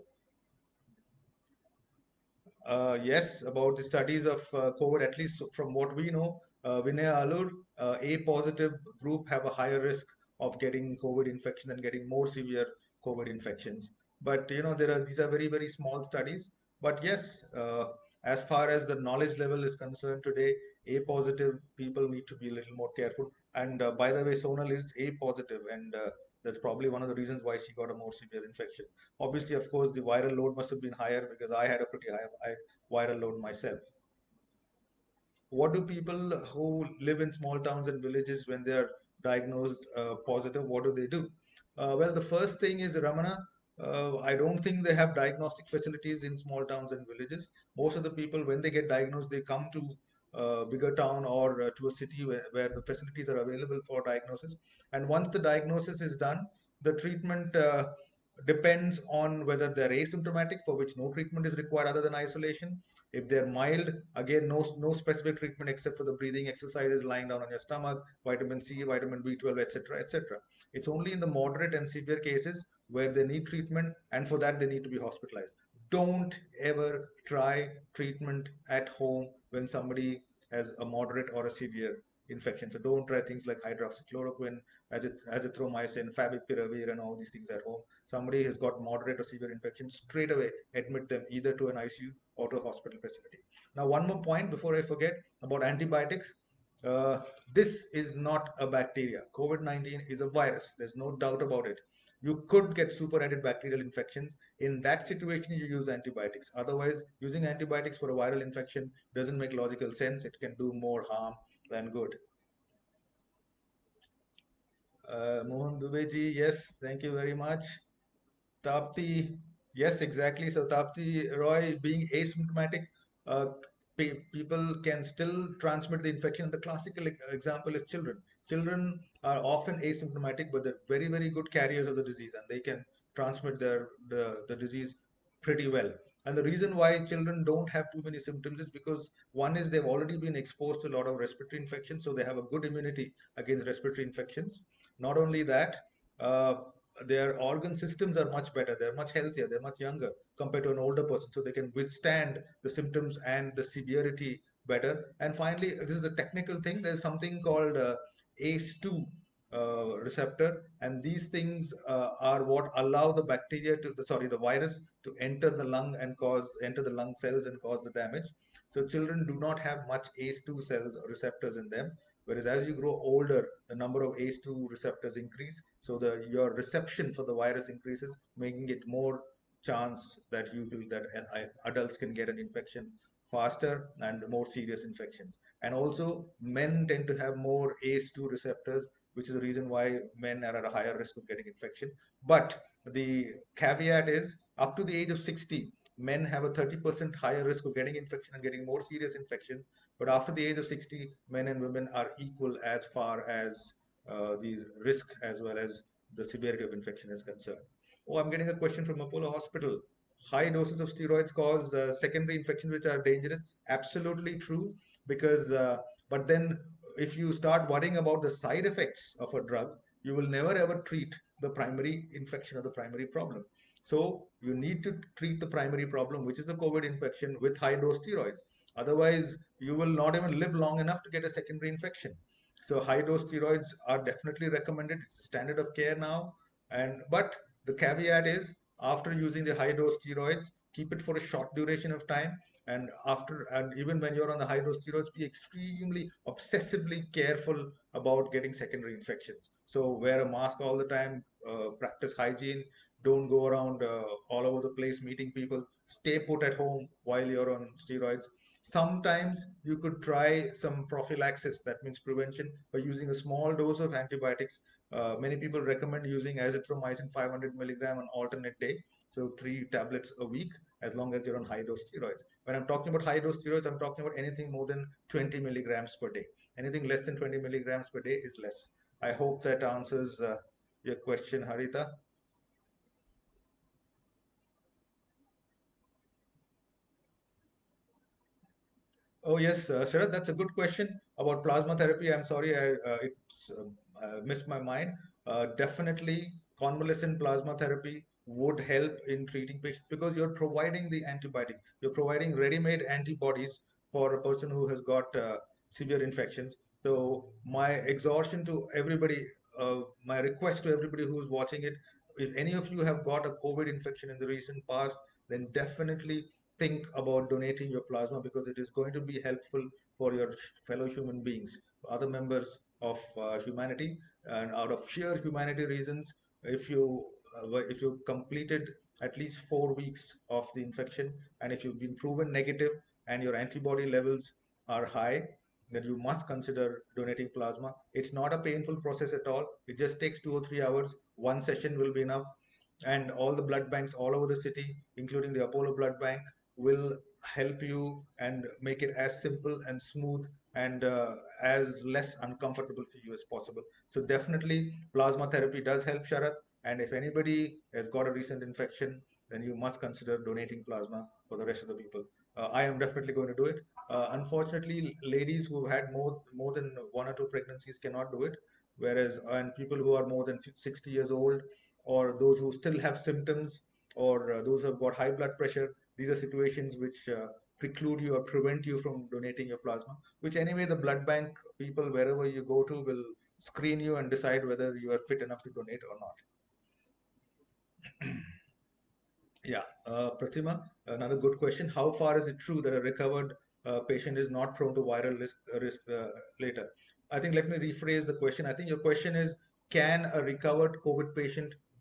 [SPEAKER 1] Uh, yes, about the studies of uh, COVID, at least from what we know, uh, Vinay Alur, uh, A positive group have a higher risk of getting COVID infection and getting more severe COVID infections. But you know, there are these are very, very small studies. But yes, uh, as far as the knowledge level is concerned today, A positive people need to be a little more careful. And uh, by the way, Sonal is A positive, and uh, that's probably one of the reasons why she got a more severe infection. Obviously, of course, the viral load must have been higher because I had a pretty high, high viral load myself. What do people who live in small towns and villages, when they are diagnosed uh, positive, what do they do? Uh, well, the first thing is, Ramana, uh, I don't think they have diagnostic facilities in small towns and villages. Most of the people, when they get diagnosed, they come to a bigger town or uh, to a city where, where the facilities are available for diagnosis. And once the diagnosis is done, the treatment uh, depends on whether they're asymptomatic, for which no treatment is required other than isolation. If they're mild, again, no, no specific treatment except for the breathing exercises, lying down on your stomach, vitamin C, vitamin B twelve, et cetera, et cetera. It's only in the moderate and severe cases where they need treatment, and for that they need to be hospitalized. Don't ever try treatment at home when somebody has a moderate or a severe infection. So don't try things like hydroxychloroquine, azithromycin, favipiravir, and all these things at home. Somebody has got moderate or severe infection, straight away admit them either to an I C U or to a hospital facility. Now, one more point before I forget about antibiotics. Uh, this is not a bacteria. COVID nineteen is a virus. There's no doubt about it. you could get superadded bacterial infections. In that situation, you use antibiotics. Otherwise, using antibiotics for a viral infection doesn't make logical sense. It can do more harm than good. Uh, Mohan Dubeji, yes, thank you very much. Tapti, yes, exactly. So Tapti Roy, being asymptomatic, uh, pe people can still transmit the infection. The classical e- example is children. Children are often asymptomatic, but they're very, very good carriers of the disease, and they can transmit their the, the disease pretty well. And the reason why children don't have too many symptoms is because one is they've already been exposed to a lot of respiratory infections, so they have a good immunity against respiratory infections. Not only that, uh, their organ systems are much better, they're much healthier, they're much younger compared to an older person, so they can withstand the symptoms and the severity better. And finally, this is a technical thing, there's something called uh, A C E two uh, receptor, and these things uh, are what allow the bacteria to the, sorry, the virus to enter the lung and cause enter the lung cells and cause the damage. So children do not have much A C E two cells or receptors in them, whereas as you grow older, the number of A C E two receptors increase, so the your reception for the virus increases, making it more chance that you will that adults can get an infection faster and more serious infections. And also, men tend to have more A C E two receptors, which is the reason why men are at a higher risk of getting infection. But the caveat is up to the age of sixty, men have a thirty percent higher risk of getting infection and getting more serious infections. But after the age of sixty, men and women are equal as far as uh, the risk as well as the severity of infection is concerned. Oh, I'm getting a question from Apollo Hospital. High doses of steroids cause uh, secondary infections which are dangerous. Absolutely true, because uh, but then if you start worrying about the side effects of a drug, you will never ever treat the primary infection or the primary problem. So you need to treat the primary problem, which is a COVID infection, with high dose steroids. Otherwise, you will not even live long enough to get a secondary infection. So high dose steroids are definitely recommended. It's a standard of care now. And but the caveat is after using the high dose steroids, keep it for a short duration of time. And after and even when you're on the high dose steroids, be extremely obsessively careful about getting secondary infections. So wear a mask all the time, uh, practice hygiene, don't go around uh, all over the place meeting people, stay put at home while you're on steroids. Sometimes you could try some prophylaxis, that means prevention, by using a small dose of antibiotics. Uh, many people recommend using azithromycin five hundred milligram on alternate day, so three tablets a week, as long as you're on high dose steroids. When I'm talking about high dose steroids, I'm talking about anything more than twenty milligrams per day. Anything less than twenty milligrams per day is less. I hope that answers uh, your question, Harita. Oh yes, uh, Sharad, that's a good question about plasma therapy. I'm sorry, I uh, it's uh, uh, missed my mind. Uh, definitely, convalescent plasma therapy would help in treating patients because you're providing the antibiotics. You're providing ready-made antibodies for a person who has got uh, severe infections. So my exhortation to everybody, uh, my request to everybody who's watching it, if any of you have got a COVID infection in the recent past, then definitely think about donating your plasma because it is going to be helpful for your fellow human beings, other members of uh, humanity, and out of sheer humanity reasons, if you uh, if you completed at least four weeks of the infection, and if you've been proven negative and your antibody levels are high, then you must consider donating plasma. It's not a painful process at all. It just takes two or three hours. One session will be enough, and all the blood banks all over the city, including the Apollo Blood Bank, will help you and make it as simple and smooth and uh, as less uncomfortable for you as possible. So definitely plasma therapy does help, Sharat. And if anybody has got a recent infection, then you must consider donating plasma for the rest of the people. Uh, I am definitely going to do it. Uh, unfortunately, ladies who have had more more than one or two pregnancies cannot do it, whereas and people who are more than sixty years old, or those who still have symptoms, or uh, those who have got high blood pressure, these are situations which uh, preclude you or prevent you from donating your plasma, which anyway the blood bank people wherever you go to will screen you and decide whether you are fit enough to donate or not. Yeah, uh, Pratima, another good question. How far is it true that a recovered uh, patient is not prone to viral risk, uh, risk uh, later? I think let me rephrase the question. I think your question is, can a recovered COVID patient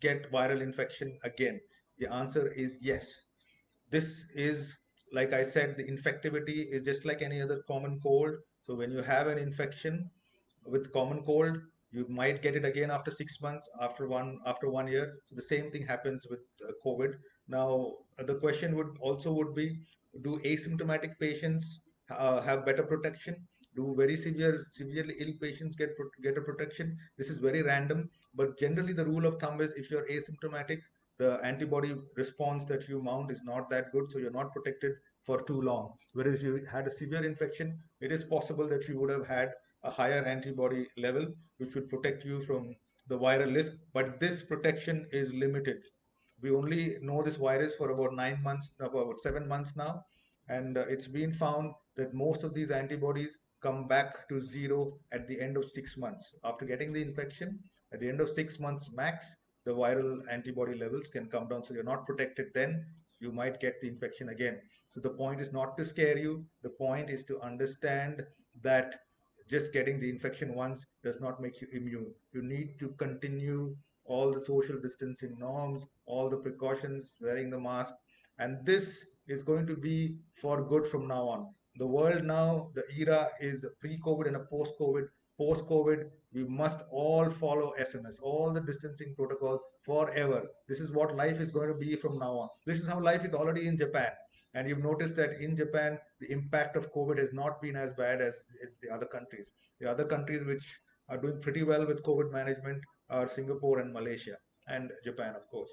[SPEAKER 1] get viral infection again? The answer is yes. This is, like I said, the infectivity is just like any other common cold. So when you have an infection with common cold, you might get it again after six months, after one after one year. So the same thing happens with uh, COVID. Now uh, the question would also would be, do asymptomatic patients uh, have better protection? Do very severe severely ill patients get get a protection? This is very random, but generally the rule of thumb is, if you're asymptomatic, the antibody response that you mount is not that good, so you're not protected for too long. Whereas if you had a severe infection, it is possible that you would have had a higher antibody level, which would protect you from the viral risk. But this protection is limited. We only know this virus for about nine months, about seven months now, and uh, it's been found that most of these antibodies come back to zero at the end of six months. After getting the infection, at the end of six months max, the viral antibody levels can come down. So you're not protected then. So you might get the infection again. So the point is not to scare you. The point is to understand that just getting the infection once does not make you immune. You need to continue all the social distancing norms, all the precautions, wearing the mask, and this is going to be for good from now on. The world now, the era is pre-COVID and a post-COVID. Post-COVID, we must all follow S M S, all the distancing protocol forever. This is what life is going to be from now on. This is how life is already in Japan. And you've noticed that in Japan, the impact of COVID has not been as bad as, as the other countries. The other countries which are doing pretty well with COVID management are Singapore and Malaysia, and Japan, of course.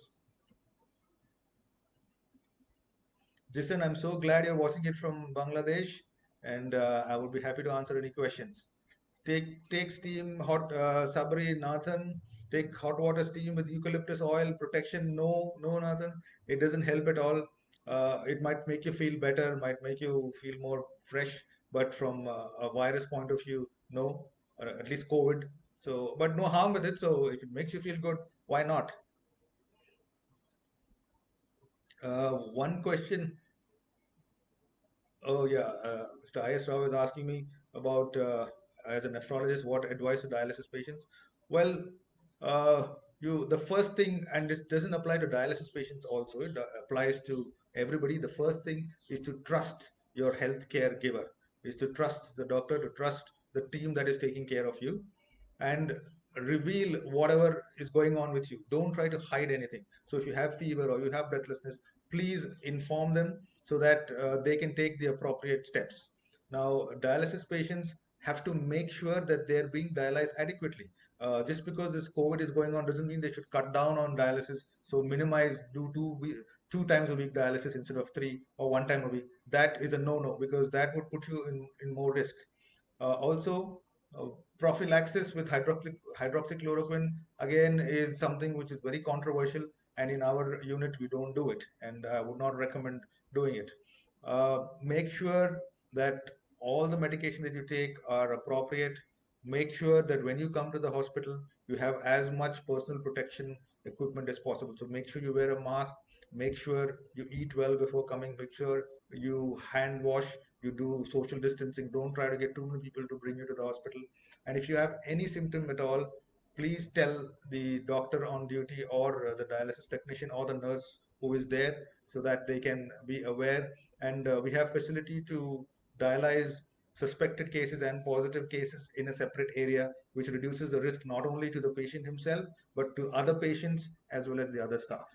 [SPEAKER 1] Jason, I'm so glad you're watching it from Bangladesh, and uh, I would be happy to answer any questions. Take take steam, hot uh, Sabri Nathan. Take hot water steam with eucalyptus oil. Protection? No, no, Nathan. It doesn't help at all. Uh, it might make you feel better, might make you feel more fresh, but from uh, a virus point of view, no. Or at least COVID. So, but no harm with it. So, if it makes you feel good, why not? Uh, one question. Oh yeah, uh, mister I S Rao is asking me about, uh, as a nephrologist, what advice to dialysis patients. Well, uh, you the first thing, and this doesn't apply to dialysis patients also. It uh, applies to everybody. The first thing is to trust your healthcare giver. Is to trust the doctor, to trust the team that is taking care of you, and reveal whatever is going on with you. Don't try to hide anything. So if you have fever or you have breathlessness, please inform them so that uh, they can take the appropriate steps. Now, dialysis patients have to make sure that they're being dialyzed adequately. Uh, just because this COVID is going on doesn't mean they should cut down on dialysis. So minimize, do two two times a week dialysis instead of three, or one time a week. That is a no-no, because that would put you in, in more risk. Uh, also, uh, prophylaxis with hydroxy, hydroxychloroquine again is something which is very controversial, and in our unit we don't do it, and I would not recommend doing it. Uh, make sure that all the medication that you take are appropriate. Make sure that when you come to the hospital, you have as much personal protection equipment as possible. So make sure you wear a mask, make sure you eat well before coming, make sure you hand wash, you do social distancing. Don't try to get too many people to bring you to the hospital. And if you have any symptom at all, please tell the doctor on duty, or uh, the dialysis technician or the nurse who is there, so that they can be aware. And uh, we have facility to dialyze suspected cases and positive cases in a separate area, which reduces the risk not only to the patient himself, but to other patients as well as the other staff.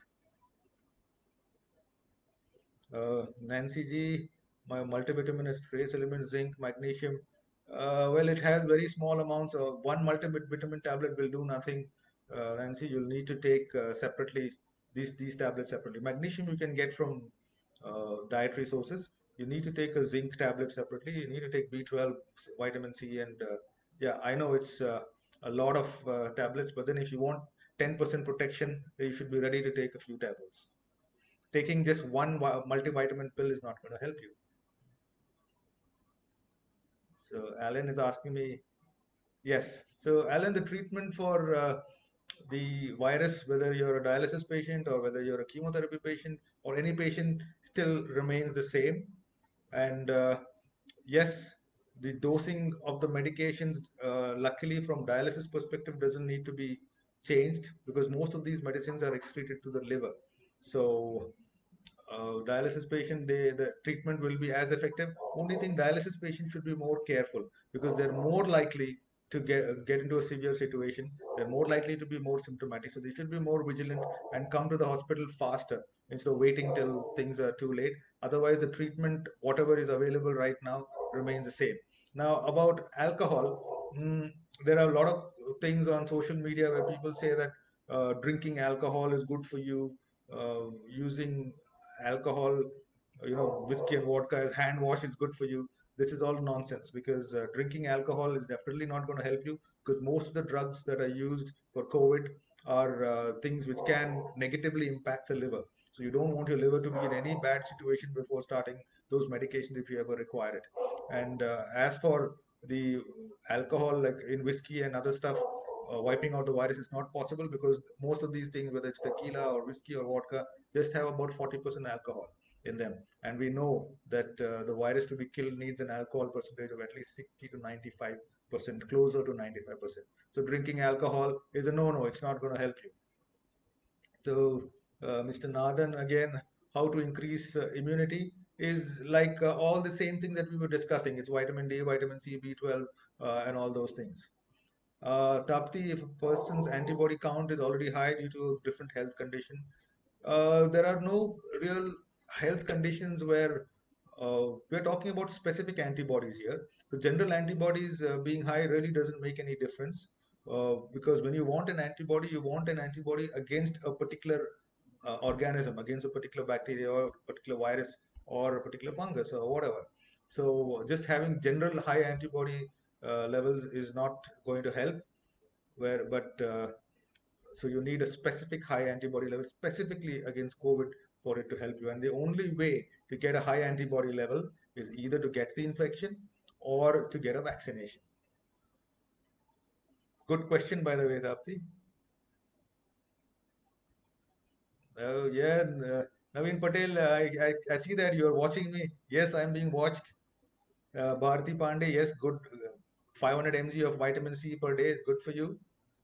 [SPEAKER 1] Uh, Nancy G, my multivitamin is trace elements, zinc, magnesium. Uh, well, it has very small amounts of one multivitamin tablet will do nothing. Uh, Nancy, you'll need to take uh, separately these these tablets separately. Magnesium you can get from uh, dietary sources. You need to take a zinc tablet separately. You need to take B twelve, vitamin C, and uh, yeah, I know it's uh, a lot of uh, tablets, but then if you want ten percent protection, you should be ready to take a few tablets. Taking just one multivitamin pill is not going to help you. So Alan is asking me, yes. So Alan, the treatment for uh, the virus, whether you're a dialysis patient or whether you're a chemotherapy patient or any patient, still remains the same. And uh, yes, the dosing of the medications, uh, luckily from dialysis perspective, doesn't need to be changed because most of these medicines are excreted to the liver. So uh, dialysis patient, they, the treatment will be as effective. Only thing, dialysis patients should be more careful because they're more likely to get get into a severe situation. They're more likely to be more symptomatic, so they should be more vigilant and come to the hospital faster instead of waiting till things are too late. Otherwise, the treatment, whatever is available right now, remains the same. Now, about alcohol, mm, there are a lot of things on social media where people say that uh, drinking alcohol is good for you, uh, using alcohol, you know, whiskey and vodka as hand wash is good for you. This is all nonsense because uh, drinking alcohol is definitely not going to help you because most of the drugs that are used for COVID are uh, things which can negatively impact the liver. So you don't want your liver to be in any bad situation before starting those medications if you ever require it. And uh, as for the alcohol, like in whiskey and other stuff, uh, wiping out the virus is not possible because most of these things, whether it's tequila or whiskey or vodka, just have about forty percent alcohol in them. And we know that uh, the virus to be killed needs an alcohol percentage of at least sixty to ninety-five percent, closer to ninety-five percent. So drinking alcohol is a no-no. It's not going to help you. So uh, Mister Nathan, again, how to increase uh, immunity is like uh, all the same thing that we were discussing. It's vitamin D, vitamin C, B twelve, uh, and all those things. Uh, Tapti, if a person's antibody count is already high due to a different health condition, uh, there are no real health conditions where uh, we're talking about specific antibodies here. So general antibodies uh, being high really doesn't make any difference uh, because when you want an antibody, you want an antibody against a particular uh, organism, against a particular bacteria or a particular virus or a particular fungus or whatever. So just having general high antibody uh, levels is not going to help. Where, but uh, so you need a specific high antibody level specifically against COVID for it to help you. And the only way to get a high antibody level is either to get the infection or to get a vaccination. Good question, by the way, Dapti. Oh, yeah. Uh, Naveen Patel, I, I, I see that you're watching me. Yes, I'm being watched. Uh, Bharati Pandey, yes, good. Uh, five hundred milligrams of vitamin C per day is good for you.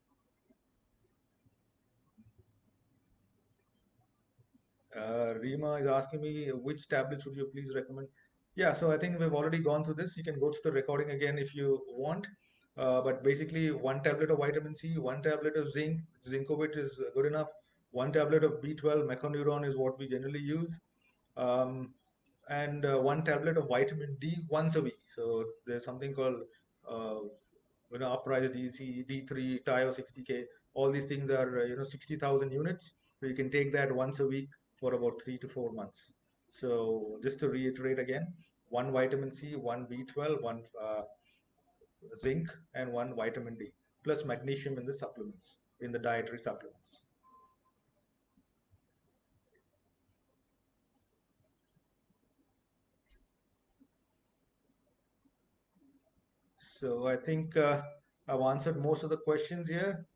[SPEAKER 1] Uh, Rima is asking me which tablets would you please recommend? Yeah, so I think we've already gone through this. You can go through the recording again if you want. Uh, but basically, one tablet of vitamin C, one tablet of zinc, Zincovit is good enough. One tablet of B twelve, Meconiron is what we generally use. Um, and uh, one tablet of vitamin D once a week. So there's something called uh, you know, Uprise D C, D three, Tio sixty K. All these things are uh, you know sixty thousand units. So you can take that once a week for about three to four months. So just to reiterate again, one vitamin C, one B twelve, one uh, zinc, and one vitamin D, plus magnesium in the supplements, in the dietary supplements. So I think uh, I've answered most of the questions here.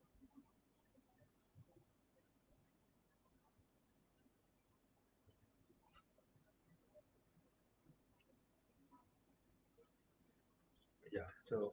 [SPEAKER 1] Yeah. So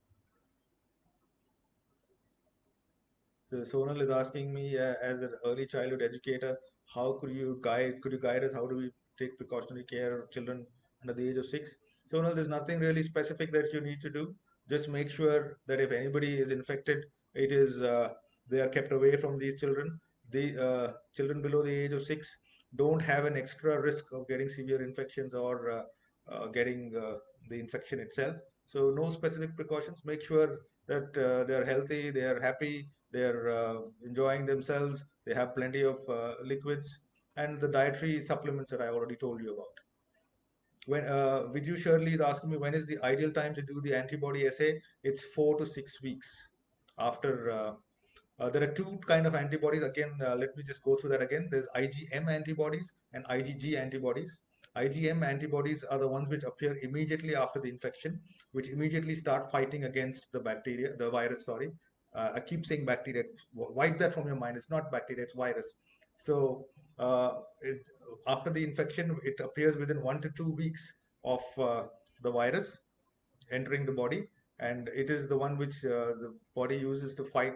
[SPEAKER 1] So Sonal is asking me, uh, as an early childhood educator, how could you guide could you guide us? How do we take precautionary care of children under the age of six? Sonal, there's nothing really specific that you need to do. Just make sure that if anybody is infected, it is uh, they are kept away from these children. The uh, children below the age of six don't have an extra risk of getting severe infections or uh, uh, getting uh, the infection itself. So no specific precautions. Make sure that uh, they are healthy, they are happy, they're uh, enjoying themselves, they have plenty of uh, liquids, and the dietary supplements that I already told you about. When uh, Viju Shirley is asking me when is the ideal time to do the antibody assay, it's four to six weeks after. Uh, uh, there are two kind of antibodies. Again, uh, let me just go through that again. There's IgM antibodies and IgG antibodies. IgM antibodies are the ones which appear immediately after the infection, which immediately start fighting against the bacteria, the virus, sorry. Uh, I keep saying bacteria. Wipe that from your mind. It's not bacteria, it's virus. So uh, it, after the infection, it appears within one to two weeks of uh, the virus entering the body, and it is the one which uh, the body uses to fight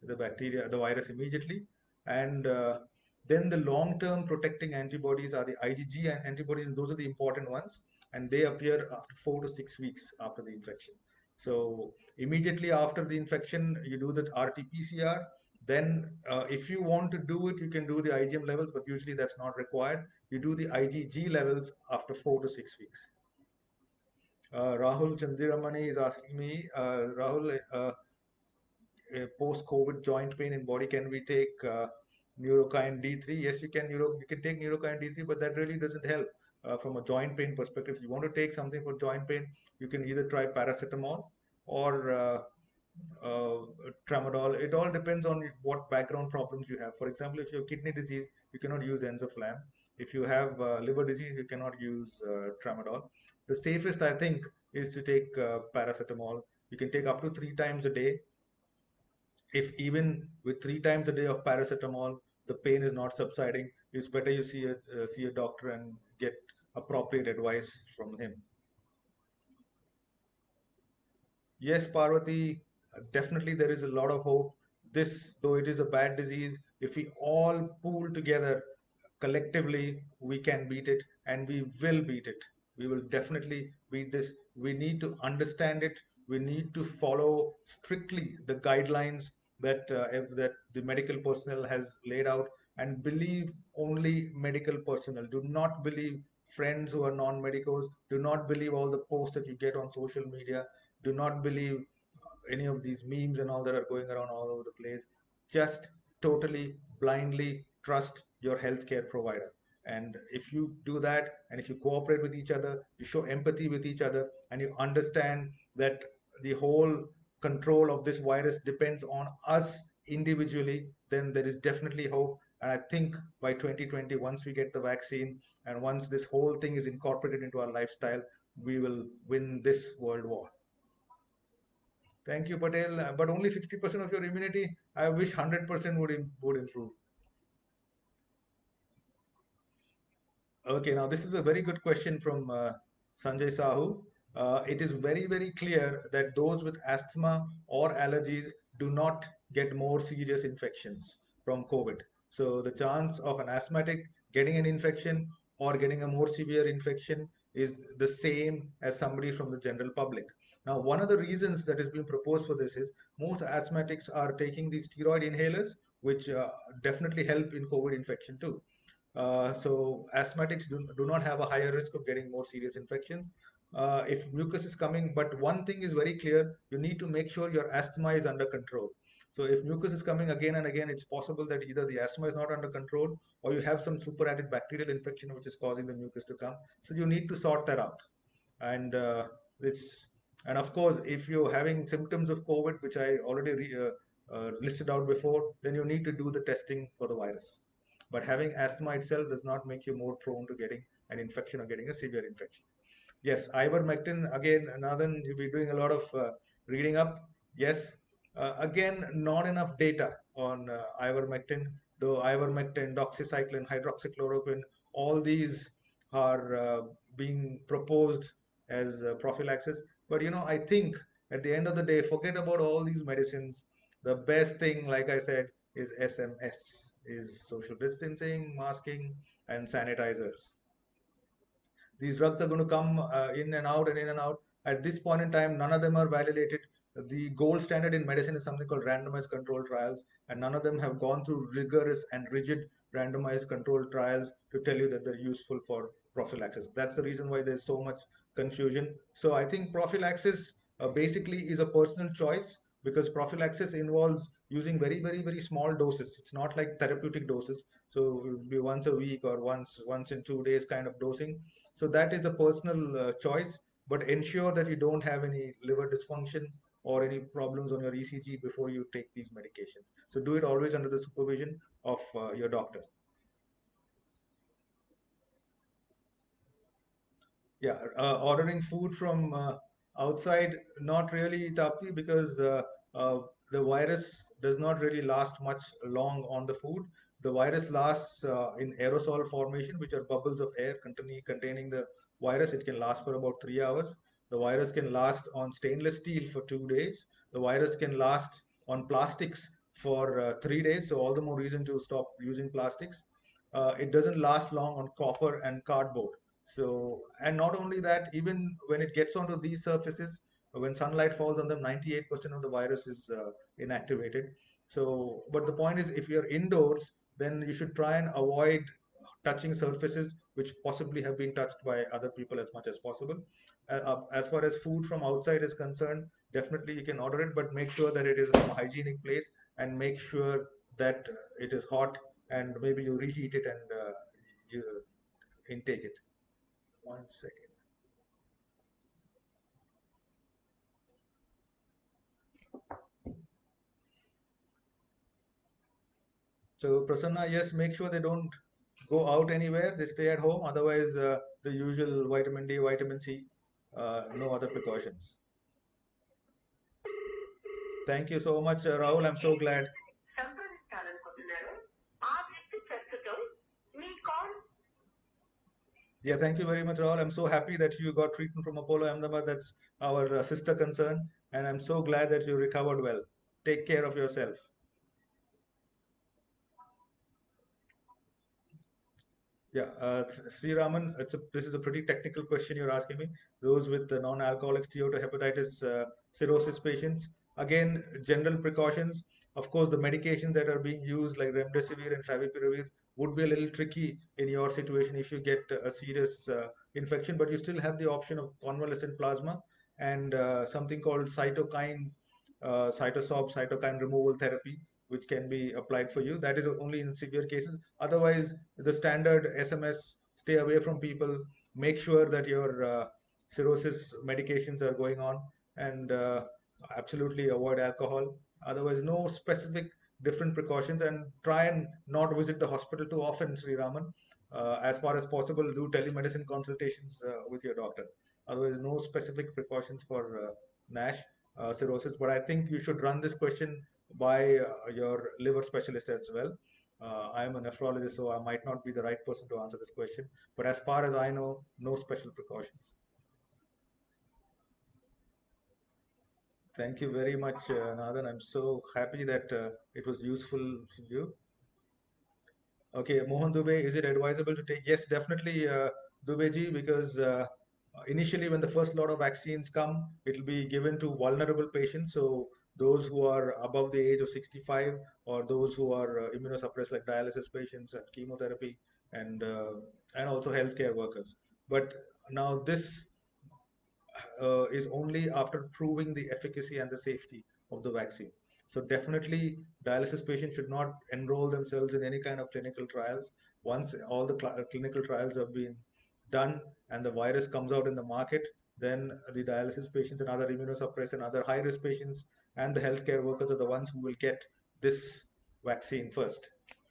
[SPEAKER 1] the bacteria, the virus immediately. And uh, then the long-term protecting antibodies are the IgG antibodies, and those are the important ones, and they appear after four to six weeks after the infection. So immediately after the infection, you do the R T P C R. Then, uh, if you want to do it, you can do the IgM levels, but usually that's not required. You do the IgG levels after four to six weeks. Uh, Rahul Chandiramani is asking me, uh, Rahul, uh, post-COVID joint pain in body, can we take uh, Neurokind D three? Yes, you can. Neuro, you can take Neurokind D three, but that really doesn't help uh, from a joint pain perspective. If you want to take something for joint pain, you can either try paracetamol or uh, uh, tramadol. It all depends on what background problems you have. For example, if you have kidney disease, you cannot use Enzoflam. If you have uh, liver disease, you cannot use uh, tramadol. The safest, I think, is to take uh, paracetamol. You can take up to three times a day. If even with three times a day of paracetamol, the pain is not subsiding, it's better you see a uh, see a doctor and get appropriate advice from him. Yes, Parvati, uh, definitely there is a lot of hope. This, though it is a bad disease, if we all pool together collectively, we can beat it, and we will beat it. We will definitely beat this. We need to understand it. We need to follow strictly the guidelines that uh, that the medical personnel has laid out, and believe only medical personnel. Do not believe friends who are non-medicos. Do not believe all the posts that you get on social media. Do not believe any of these memes and all that are going around all over the place. Just totally blindly trust your healthcare provider. And if you do that, and if you cooperate with each other, you show empathy with each other, and you understand that the whole control of this virus depends on us individually, then there is definitely hope. And I think by twenty twenty, once we get the vaccine and once this whole thing is incorporated into our lifestyle, we will win this world war. Thank you, Patel. Uh, But only fifty percent of your immunity. I wish one hundred percent would, im- would improve. Okay, now this is a very good question from uh, Sanjay Sahu. Uh, it is very, very clear that those with asthma or allergies do not get more serious infections from COVID. So the chance of an asthmatic getting an infection or getting a more severe infection is the same as somebody from the general public. Now, one of the reasons that has been proposed for this is most asthmatics are taking these steroid inhalers, which uh, definitely help in COVID infection too. Uh, so asthmatics do, do not have a higher risk of getting more serious infections. Uh, if mucus is coming, but one thing is very clear, you need to make sure your asthma is under control. So if mucus is coming again and again, it's possible that either the asthma is not under control or you have some superadded bacterial infection which is causing the mucus to come. So you need to sort that out. And uh, it's and of course, if you're having symptoms of COVID, which I already re, uh, uh, listed out before, then you need to do the testing for the virus. But having asthma itself does not make you more prone to getting an infection or getting a severe infection. Yes, ivermectin, again, Nathan, you'll be doing a lot of uh, reading up. Yes, uh, again, not enough data on uh, ivermectin, though ivermectin, doxycycline, hydroxychloroquine, all these are uh, being proposed as uh, prophylaxis. But you know, I think at the end of the day, forget about all these medicines. The best thing, like I said, is S M S, is social distancing, masking, and sanitizers. These drugs are going to come uh, in and out and in and out. At this point in time, none of them are validated. The gold standard in medicine is something called randomized controlled trials, and none of them have gone through rigorous and rigid randomized controlled trials to tell you that they're useful for prophylaxis. That's the reason why there's so much confusion. So I think prophylaxis uh, basically is a personal choice, because prophylaxis involves using very, very, very small doses. It's not like therapeutic doses. So it will be once a week or once once in two days kind of dosing. So that is a personal uh, choice, but ensure that you don't have any liver dysfunction or any problems on your E C G before you take these medications. So do it always under the supervision of uh, your doctor. Yeah, uh, ordering food from uh, outside, not really, Tapti, because uh, uh, the virus does not really last much long on the food. The virus lasts uh, in aerosol formation, which are bubbles of air containing, containing the virus. It can last for about three hours. The virus can last on stainless steel for two days. The virus can last on plastics for uh, three days, so all the more reason to stop using plastics. Uh, it doesn't last long on copper and cardboard. So, and not only that, even when it gets onto these surfaces, when sunlight falls on them, ninety-eight percent of the virus is uh, inactivated. So, but the point is, if you're indoors, then you should try and avoid touching surfaces which possibly have been touched by other people as much as possible. Uh, uh, as far as food from outside is concerned, definitely you can order it, but make sure that it is from a hygienic place and make sure that it is hot, and maybe you reheat it and uh, you intake it. One second. So Prasanna, yes, make sure they don't go out anywhere. They stay at home. Otherwise, uh, the usual vitamin D, vitamin C, uh, no other precautions. Thank you so much, uh, Rahul. I'm so glad. Yeah, thank you very much, Rahul. I'm so happy that you got treatment from Apollo Ahmedabad. That's our uh, sister concern, and I'm so glad that you recovered well. Take care of yourself. Yeah, uh, Sri Raman, it's a, this is a pretty technical question you're asking me. Those with the non-alcoholic steatohepatitis uh, cirrhosis patients, again, general precautions. Of course, the medications that are being used, like remdesivir and favipiravir, would be a little tricky in your situation if you get a serious uh, infection, but you still have the option of convalescent plasma and uh, something called cytokine, uh, cytosorb cytokine removal therapy, which can be applied for you. That is only in severe cases. Otherwise, the standard S M S, stay away from people, make sure that your uh, cirrhosis medications are going on, and uh, absolutely avoid alcohol. Otherwise, no specific different precautions, and try and not visit the hospital too often, Sri Raman. Uh, as far as possible, do telemedicine consultations uh, with your doctor. Otherwise, no specific precautions for uh, NASH uh, cirrhosis. But I think you should run this question by uh, your liver specialist as well. Uh, I am a nephrologist, so I might not be the right person to answer this question. But as far as I know, no special precautions. Thank you very much, uh, Nathan. I'm so happy that uh, it was useful to you. Okay, Mohan Dubey, is it advisable to take? Yes, definitely, uh, Dubeyji, because uh, initially when the first lot of vaccines come, it will be given to vulnerable patients. So those who are above the age of sixty-five, or those who are uh, immunosuppressed, like dialysis patients and chemotherapy, and uh, and also healthcare workers. But now this uh, is only after proving the efficacy and the safety of the vaccine. So definitely, dialysis patients should not enroll themselves in any kind of clinical trials. Once all the cl- clinical trials have been done and the virus comes out in the market, then the dialysis patients and other immunosuppressed and other high-risk patients and the healthcare workers are the ones who will get this vaccine first.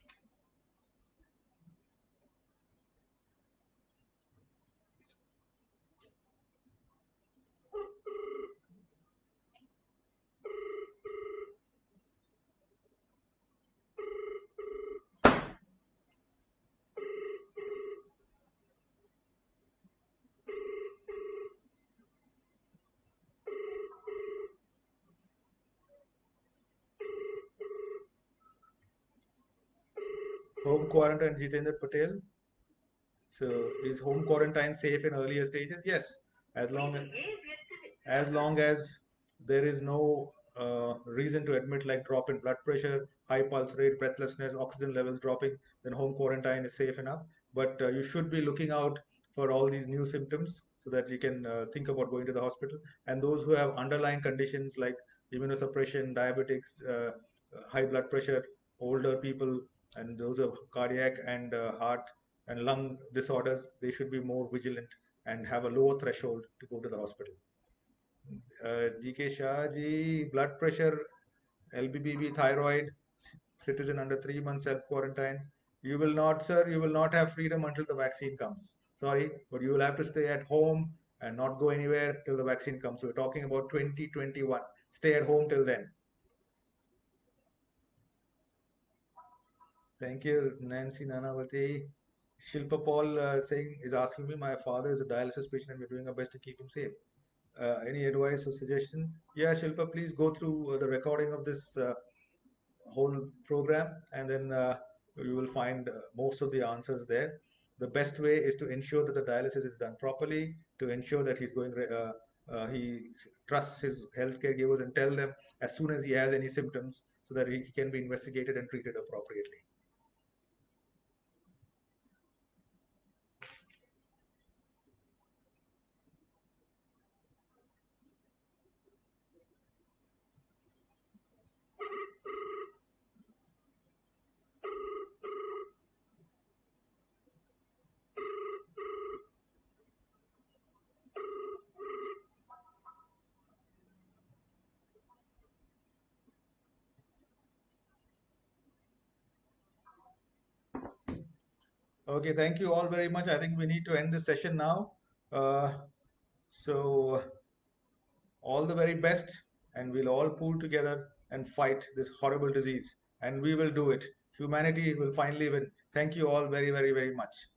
[SPEAKER 1] Home quarantine, Jitendra Patel. So is home quarantine safe in earlier stages? Yes, as long as as long as there is no uh, reason to admit, like drop in blood pressure, high pulse rate, breathlessness, oxygen levels dropping, then home quarantine is safe enough. But uh, you should be looking out for all these new symptoms so that you can uh, think about going to the hospital. And those who have underlying conditions like immunosuppression, diabetics, uh, high blood pressure, older people, and those of cardiac and uh, heart and lung disorders, they should be more vigilant and have a lower threshold to go to the hospital. Uh, G K Shah ji, blood pressure, L B B B, thyroid, citizen under three months self quarantine. You will not, sir, you will not have freedom until the vaccine comes. Sorry, but you will have to stay at home and not go anywhere till the vaccine comes. So we're talking about twenty twenty-one. Stay at home till then. Thank you, Nancy Nanavati. Shilpa Paul uh, saying is asking me, my father is a dialysis patient and we're doing our best to keep him safe. Uh, any advice or suggestion? Yeah, Shilpa, please go through uh, the recording of this uh, whole program, and then uh, you will find uh, most of the answers there. The best way is to ensure that the dialysis is done properly, to ensure that he's going, uh, uh, he trusts his healthcare givers and tell them as soon as he has any symptoms so that he can be investigated and treated appropriately. Okay, thank you all very much. I think we need to end this session now. Uh, so all the very best, and we'll all pull together and fight this horrible disease, and we will do it. Humanity will finally win. Thank you all very, very, very much.